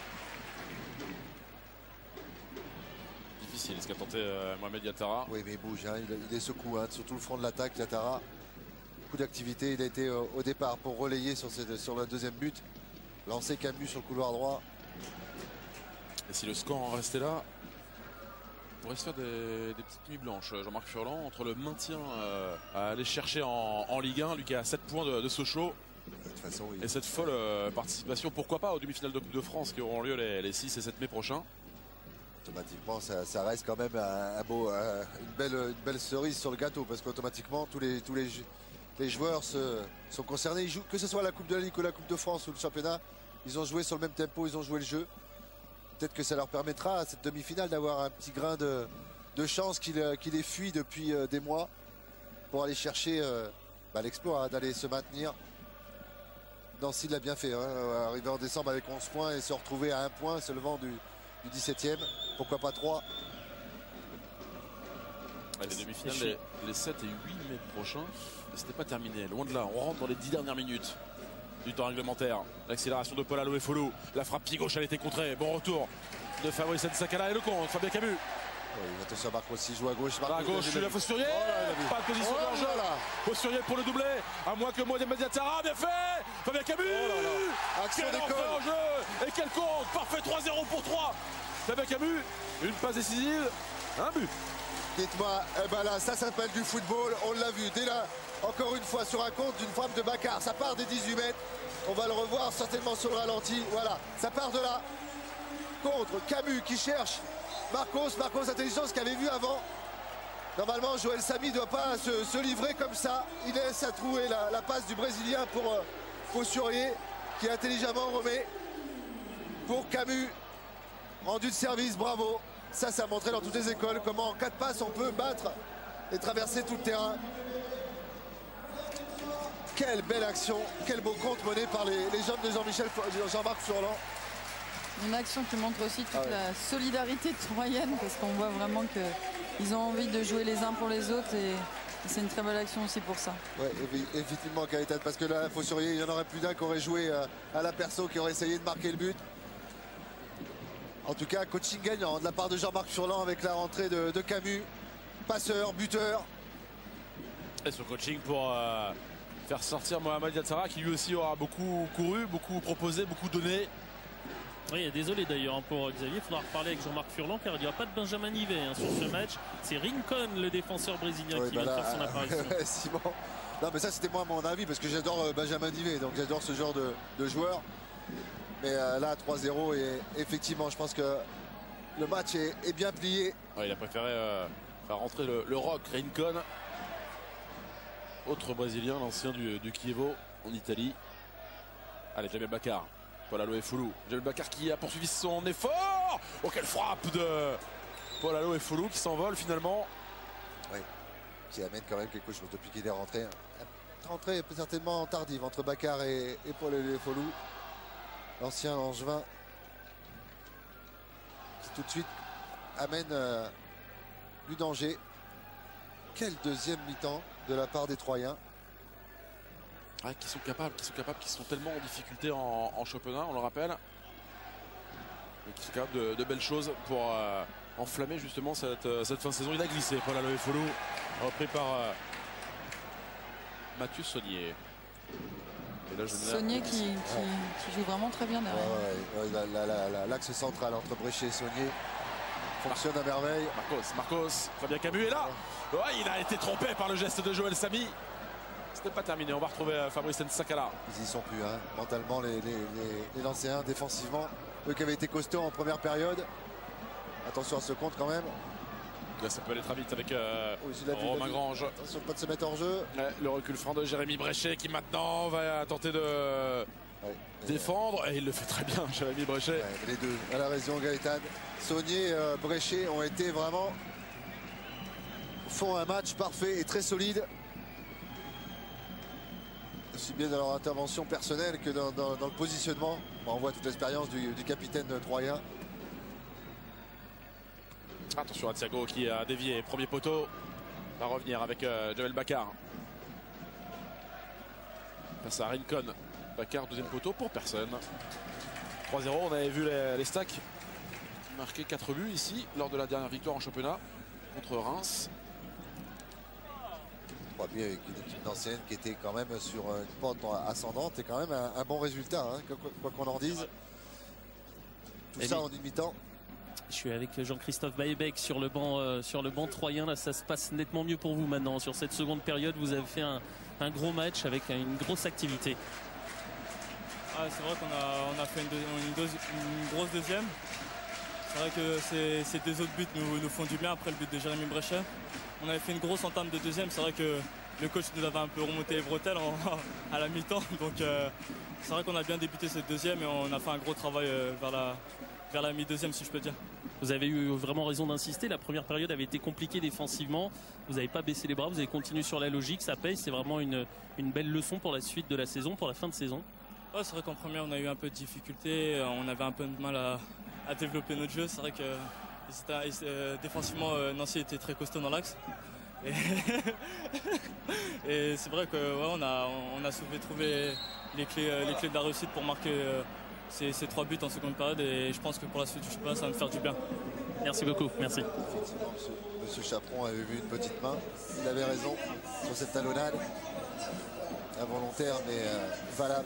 Difficile ce qu'a tenté euh, Mohamed Yattara. Oui, mais il bouge, hein, il, il est secoué, hein, surtout le front de l'attaque, Yattara. Beaucoup d'activité, il a été euh, au départ pour relayer sur, cette, sur le deuxième but. Lancer Camus sur le couloir droit. Et si le score en restait là, on pourrait se faire des, des petites nuits blanches, Jean-Marc Furlan, entre le maintien euh, à aller chercher en, en Ligue un, lui qui a sept points de, de Sochaux, De toute façon, oui. et cette folle euh, participation, pourquoi pas, aux demi-finales de Coupe de France qui auront lieu les, les six et sept mai prochains. Automatiquement, ça, ça reste quand même un, un beau, un- une, belle, une belle cerise sur le gâteau, parce qu'automatiquement, tous les, tous les, jou- les joueurs se- sont concernés. Ils jouent, que ce soit la Coupe de la Ligue ou la Coupe de France ou le championnat, ils ont joué sur le même tempo, ils ont joué le jeu. Peut-être que ça leur permettra à cette demi-finale d'avoir un petit grain de, de chance qui, le- qui les fuit depuis euh, des mois pour aller chercher euh, bah, l'exploit, hein, d'aller se maintenir. Nancy l'a bien fait, hein, arriver en décembre avec onze points et se retrouver à un point seulement du, du dix-septième. Pourquoi pas trois? Ouais, les demi-finales, les, les sept et huit mai prochains, c'était pas terminé, loin de là, on rentre dans les dix dernières minutes du temps réglementaire. L'accélération de Paul Aloefolo, la frappe pied gauche, elle a été contrée, bon retour de Fabrice Nsakala et le compte, Fabien Camus Oui, attention, Marcos s'il joue à gauche. À gauche, il a Faussurier. Oh, pas de position oh, de jeu. Faussurier pour le doublé. À moins que Mohamed Diatara. Bien fait. Fabien Camus. Oh action d'école en jeu. Et quel compte. Parfait. trois zéro pour trois. Fabien Camus. Une passe décisive. Un but. Dites-moi, eh ben là, ça s'appelle du football. On l'a vu dès là, encore une fois, sur un compte d'une frappe de Bakar. Ça part des dix-huit mètres. On va le revoir certainement sur le ralenti. Voilà, ça part de là. Contre Camus qui cherche Marcos. Marcos, intelligence qu'il avait vu avant. Normalement, Joël Samy ne doit pas se, se livrer comme ça. Il laisse à trouver la, la passe du Brésilien pour euh, Faussurier, qui intelligemment remet pour Camus. Rendu de service, bravo. Ça, ça a montré dans toutes les écoles comment en quatre passes on peut battre et traverser tout le terrain. Quelle belle action, quel beau compte mené par les, les jeunes de Jean-Michel, Jean-Marc Furlan. Une action qui montre aussi toute ah ouais. la solidarité troyenne, parce qu'on voit vraiment qu'ils ont envie de jouer les uns pour les autres, et c'est une très belle action aussi pour ça. Oui, effectivement, Gaëtan, parce que là, Faussurier, il y en aurait plus d'un qui aurait joué à la perso, qui aurait essayé de marquer le but. En tout cas, coaching gagnant de la part de Jean-Marc Furlan avec la rentrée de, de Camus, passeur, buteur. Et ce coaching pour euh, faire sortir Mohamed Diatara, qui lui aussi aura beaucoup couru, beaucoup proposé, beaucoup donné. Oui, désolé d'ailleurs pour Xavier, il faudra reparler avec Jean-Marc Furlan car il n'y aura pas de Benjamin Nivet hein, sur ce match. C'est Rincon, le défenseur brésilien, oui, qui bah vient là, de faire son apparition. Simon. Non, mais ça c'était moi mon avis parce que j'adore euh, Benjamin Nivet, donc j'adore ce genre de, de joueur. Mais euh, là, trois zéro, et effectivement, je pense que le match est, est bien plié. Ouais, il a préféré euh, faire rentrer le, le rock, Rincon. Autre Brésilien, l'ancien du, du Chievo en Italie. Allez, Jamel Bakar. Paul Aloefulu. Jamel Bakar qui a poursuivi son effort. Oh, quelle frappe de Paul Aloefulu qui s'envole finalement. Oui, qui amène quand même quelque chose depuis qu'il est rentré. Rentrée certainement tardive entre Bakar et, et Paul Aloefulu. L'ancien Angevin qui tout de suite amène euh, du danger. Quel deuxième mi-temps de la part des Troyens. Ah, qui sont capables, qui sont capables, qui sont tellement en difficulté en, en championnat, on le rappelle. Et qui sont capables de, de belles choses pour euh, enflammer justement cette, cette fin de saison. Il a glissé, Paul Aloefulu, repris par euh, Mathieu Saunier. Saunier qui, qui, qui joue vraiment très bien derrière. Ouais, ouais, l'axe central entre Bréchet et Saunier fonctionne à merveille. Marcos, Marcos, Fabien Camus est là. Ouais, il a été trompé par le geste de Joël Samy. C'était pas terminé, on va retrouver Fabrice Nsakala. Ils y sont plus, hein. Mentalement, les, les, les, les Lancéens, défensivement. Eux qui avaient été costauds en première période. Attention à ce compte quand même. Là, ça peut aller très vite avec euh, oui, vu, Romain Grange. Attention de pas de se mettre en jeu. Ouais, le recul franc de Jérémy Bréchet qui maintenant va tenter de ouais, défendre. Et il le fait très bien, Jérémy Bréchet. Ouais, les deux, à la raison Gaëtan. Saunier et euh, Bréchet ont été vraiment... font un match parfait et très solide. Aussi bien dans leur intervention personnelle que dans, dans, dans le positionnement. On voit toute l'expérience du, du capitaine troyen. Attention à Thiago qui a dévié, premier poteau. Va revenir avec euh, Jamel Bakar. Passe à Rincon. Bakar, deuxième poteau pour personne. trois zéro, on avait vu les, les stacks marquer quatre buts ici lors de la dernière victoire en championnat contre Reims. Je crois bien avec une équipe d'ancienne qui était quand même sur une pente ascendante et quand même un, un bon résultat, hein, quoi qu'on en dise. Tout et ça lui... en une mi-temps. Je suis avec Jean-Christophe Baebec sur le banc euh, sur le banc troyen. Là, ça se passe nettement mieux pour vous maintenant. Sur cette seconde période, vous avez fait un, un gros match avec une grosse activité. Ah, c'est vrai qu'on a, on a fait une, une, dose, une grosse deuxième. C'est vrai que ces, ces deux autres buts nous, nous font du bien après le but de Jérémy Bréchet. On avait fait une grosse entame de deuxième. C'est vrai que le coach nous avait un peu remonté les bretelles en, à la mi-temps. Donc euh, c'est vrai qu'on a bien débuté cette deuxième et on a fait un gros travail euh, vers la, vers la mi-deuxième, si je peux dire. Vous avez eu vraiment raison d'insister. La première période avait été compliquée défensivement. Vous n'avez pas baissé les bras, vous avez continué sur la logique. Ça paye. C'est vraiment une, une belle leçon pour la suite de la saison, pour la fin de saison. Ouais, c'est vrai qu'en première, on a eu un peu de difficulté. On avait un peu de mal à, à développer notre jeu. C'est vrai que euh, défensivement, euh, Nancy était très costaud dans l'axe. Et, et c'est vrai qu'on ouais, a, on a souhaité trouver les clés, les clés de la réussite pour marquer euh, ces, ces trois buts en seconde période et je pense que pour la suite du championnat, ça va me faire du bien. Merci beaucoup, merci. Effectivement, monsieur, monsieur Chaperon avait vu une petite main. Il avait raison sur cette talonnade. Involontaire, mais euh, valable.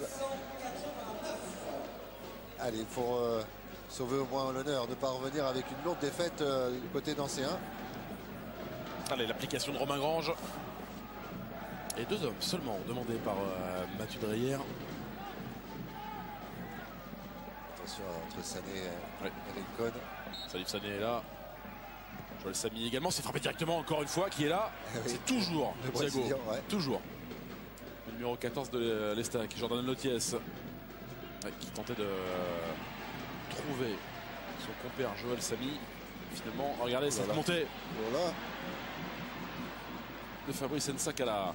Allez, pour euh, sauver au moins l'honneur, ne pas revenir avec une lourde défaite euh, du côté nancéen. Allez, l'application de Romain Grange. Et deux hommes seulement demandés par euh, Mathieu Dreyer. Attention entre Sané et ouais. Rincon. Salif Sané est là. Joël Samy également. C'est frappé directement encore une fois qui est là. Oui. C'est toujours le Thiago. Ouais. Toujours. Le numéro quatorze de l'Estac, Jordan Loties. Ouais, qui tentait de trouver son compère Joël Samy. Finalement, regardez cette voilà. montée voilà. de Fabrice Nsakala.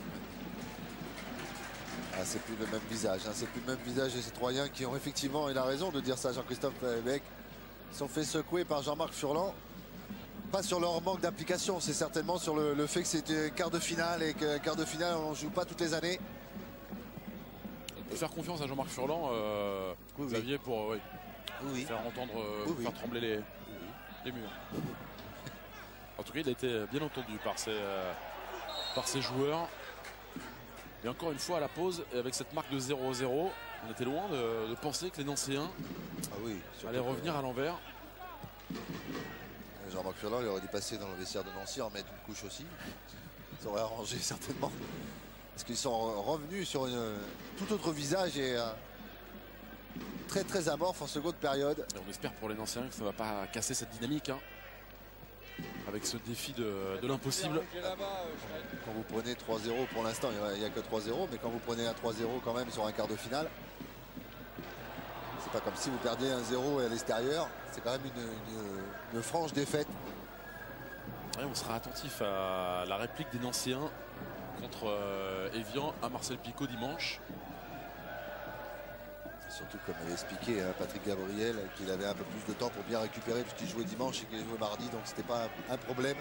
Ah, c'est plus le même visage, hein. C'est plus le même visage des Troyens qui ont effectivement, il a raison de dire ça, Jean-Christophe Beck, ils sont fait secouer par Jean-Marc Furlan. Pas sur leur manque d'application, c'est certainement sur le, le fait que c'était quart de finale et que quart de finale on ne joue pas toutes les années. On peut faire confiance à Jean-Marc Furlan, euh, oui, Xavier, pour euh, oui, oui. faire entendre, euh, oui, oui. faire trembler les, les murs. En tout cas, il a été bien entendu par ses, euh, par ses joueurs. Et encore une fois à la pause, et avec cette marque de zéro zéro, on était loin de, de penser que les Nancéens ah oui, allaient revenir à l'envers. Jean-Marc Furlan, il aurait dû passer dans le vestiaire de Nancy, en mettre une couche aussi. Ça aurait arrangé certainement. Parce qu'ils sont revenus sur une, tout autre visage et euh, très très amorphe en seconde période. Et on espère pour les Nancéens que ça ne va pas casser cette dynamique. Hein, avec ce défi de, de l'impossible. Quand vous prenez trois zéro pour l'instant, il n'y a, a que trois zéro, mais quand vous prenez un trois zéro quand même sur un quart de finale, c'est pas comme si vous perdiez un zéro à l'extérieur. C'est quand même une, une, une franche défaite. Ouais, on sera attentif à la réplique des Nancéens contre euh, Evian à Marcel Picot dimanche. Surtout comme avait expliqué hein, Patrick Gabriel qu'il avait un peu plus de temps pour bien récupérer puisqu'il jouait dimanche et qu'il jouait mardi, donc c'était pas un problème.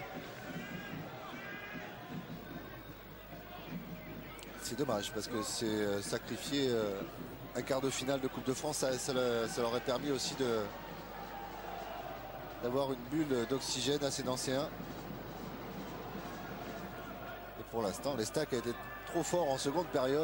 C'est dommage parce que c'est euh, sacrifier euh, un quart de finale de Coupe de France, ça, ça, ça leur a permis aussi de d'avoir une bulle d'oxygène à ces Nancéens. Et pour l'instant, l'Estac a été trop fort en seconde période.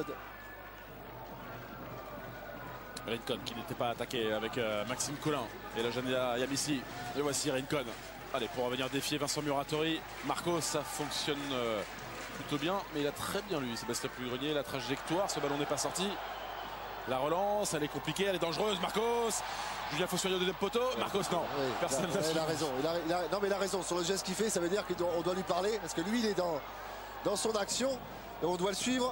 Rincon qui n'était pas attaqué avec euh, Maxime Collin et la jeune Yamissi. Et voici Rincon. Allez, pour revenir défier Vincent Muratori. Marcos, ça fonctionne euh, plutôt bien, mais il a très bien lui, Sébastien Puygrenier, la trajectoire. Ce ballon n'est pas sorti. La relance, elle est compliquée, elle est dangereuse. Marcos, Julien Fossurio de deuxième poteau. Marcos, non. Oui, personne il, a, il a raison. Il a, il a, non, mais il a raison. Sur le geste qu'il fait, ça veut dire qu'on doit, doit lui parler parce que lui, il est dans, dans son action et on doit le suivre.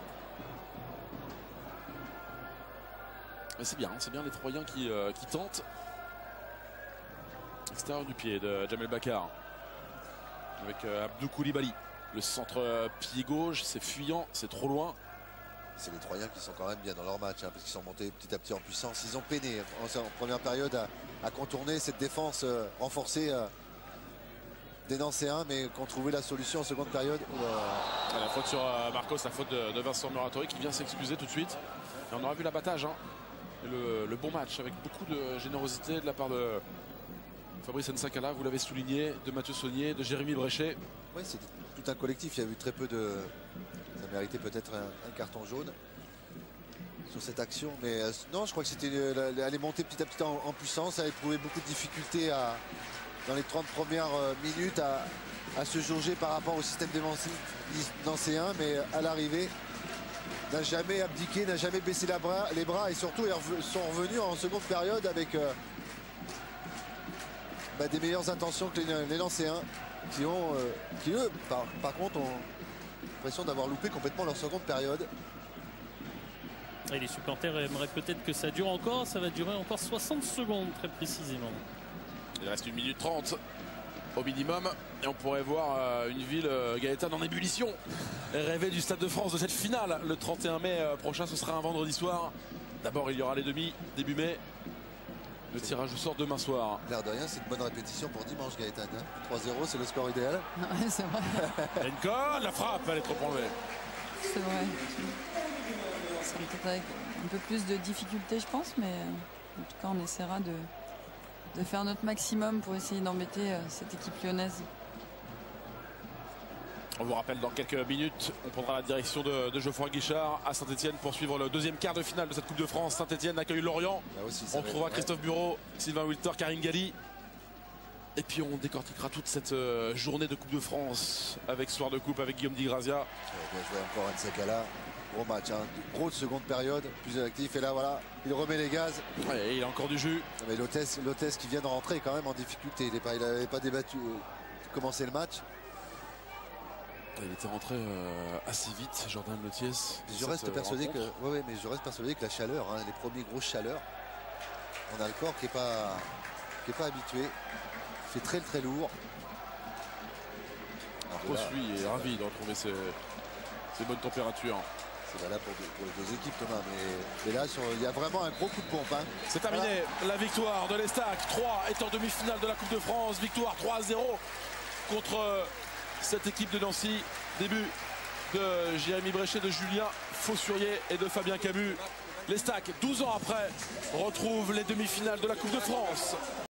C'est bien, c'est bien les Troyens qui, euh, qui tentent. Extérieur du pied de Jamel Bakar. Avec euh, Abdou Koulibaly. Le centre euh, pied gauche, c'est fuyant, c'est trop loin. C'est les Troyens qui sont quand même bien dans leur match, hein, parce qu'ils sont montés petit à petit en puissance. Ils ont peiné en, en première période à, à contourner cette défense euh, renforcée euh, des Nancéens, mais qui ont trouvé la solution en seconde période. Euh... La faute sur euh, Marcos, la faute de, de Vincent Muratori qui vient s'excuser tout de suite. Et on aura vu l'abattage. Hein. Le, le bon match avec beaucoup de générosité de la part de Fabrice Nsakala, vous l'avez souligné, de Mathieu Saunier, de Jérémy Bréchet. Oui, c'est tout un collectif. Il y a eu très peu de... Ça méritait peut-être un, un carton jaune sur cette action. Mais euh, non, je crois que c'était aller monter petit à petit en, en puissance. Elle a trouvé beaucoup de difficultés à, dans les trente premières euh, minutes à, à se jauger par rapport au système défensif nancéen. Mais à l'arrivée, n'a jamais abdiqué, n'a jamais baissé la bras, les bras et surtout ils sont revenus en seconde période avec euh, bah, des meilleures intentions que les, les Nancéens qui ont, euh, qui eux, par, par contre, ont l'impression d'avoir loupé complètement leur seconde période. Et les supporters aimeraient peut-être que ça dure encore, ça va durer encore soixante secondes très précisément. Il reste une minute trente au minimum et on pourrait voir euh, une ville euh, Gaëtane en ébullition. Rêver du Stade de France de cette finale le trente et un mai euh, prochain, ce sera un vendredi soir. D'abord il y aura les demi début mai. Le tirage au sort demain soir. L'air de rien, c'est une bonne répétition pour dimanche Gaëtane. Hein. trois zéro, c'est le score idéal. Ouais, c'est vrai. Rincon, la frappe, elle est trop enlevée. C'est vrai. C'est peut-être avec un peu plus de difficulté, je pense, mais En tout cas, on essaiera de, de faire notre maximum pour essayer d'embêter euh, cette équipe lyonnaise. On vous rappelle, dans quelques minutes, on prendra la direction de, de Geoffroy Guichard à Saint-Etienne pour suivre le deuxième quart de finale de cette Coupe de France. Saint-Etienne accueille Lorient. Aussi, on trouvera Christophe Bureau, Sylvain Wilter, Karine Galli. Et puis on décortiquera toute cette euh, journée de Coupe de France avec Soir de Coupe, avec Guillaume Di Grazia. Bien joué encore Nsakala. Gros match, hein. Gros de seconde période, plus actif. Et là, voilà, il remet les gaz. Et il a encore du jus. Mais l'hôtesse, l'hôtesse qui vient de rentrer quand même en difficulté. Il n'avait pas, pas débattu, euh, commencé le match. Il était rentré euh, assez vite, Jordan Lotiès. Je reste persuadé que, ouais, ouais, mais je reste persuadé que la chaleur, hein, les premiers grosses chaleurs, on a le corps qui n'est pas, qui est pas habitué. Il fait très très lourd. Prossuit est ravi de retrouver ces, ces bonnes températures. C'est valable pour, pour les deux équipes, Thomas. Mais, mais là, sur, il y a vraiment un gros coup de pompe. Hein. C'est terminé. Voilà. La victoire de l'Estac. trois est en demi-finale de la Coupe de France. Victoire trois à zéro contre cette équipe de Nancy. Début de Jérémy Bréchet, de Julien Faussurier et de Fabien Camus. L'Estac, douze ans après, retrouve les demi-finales de la Coupe de France.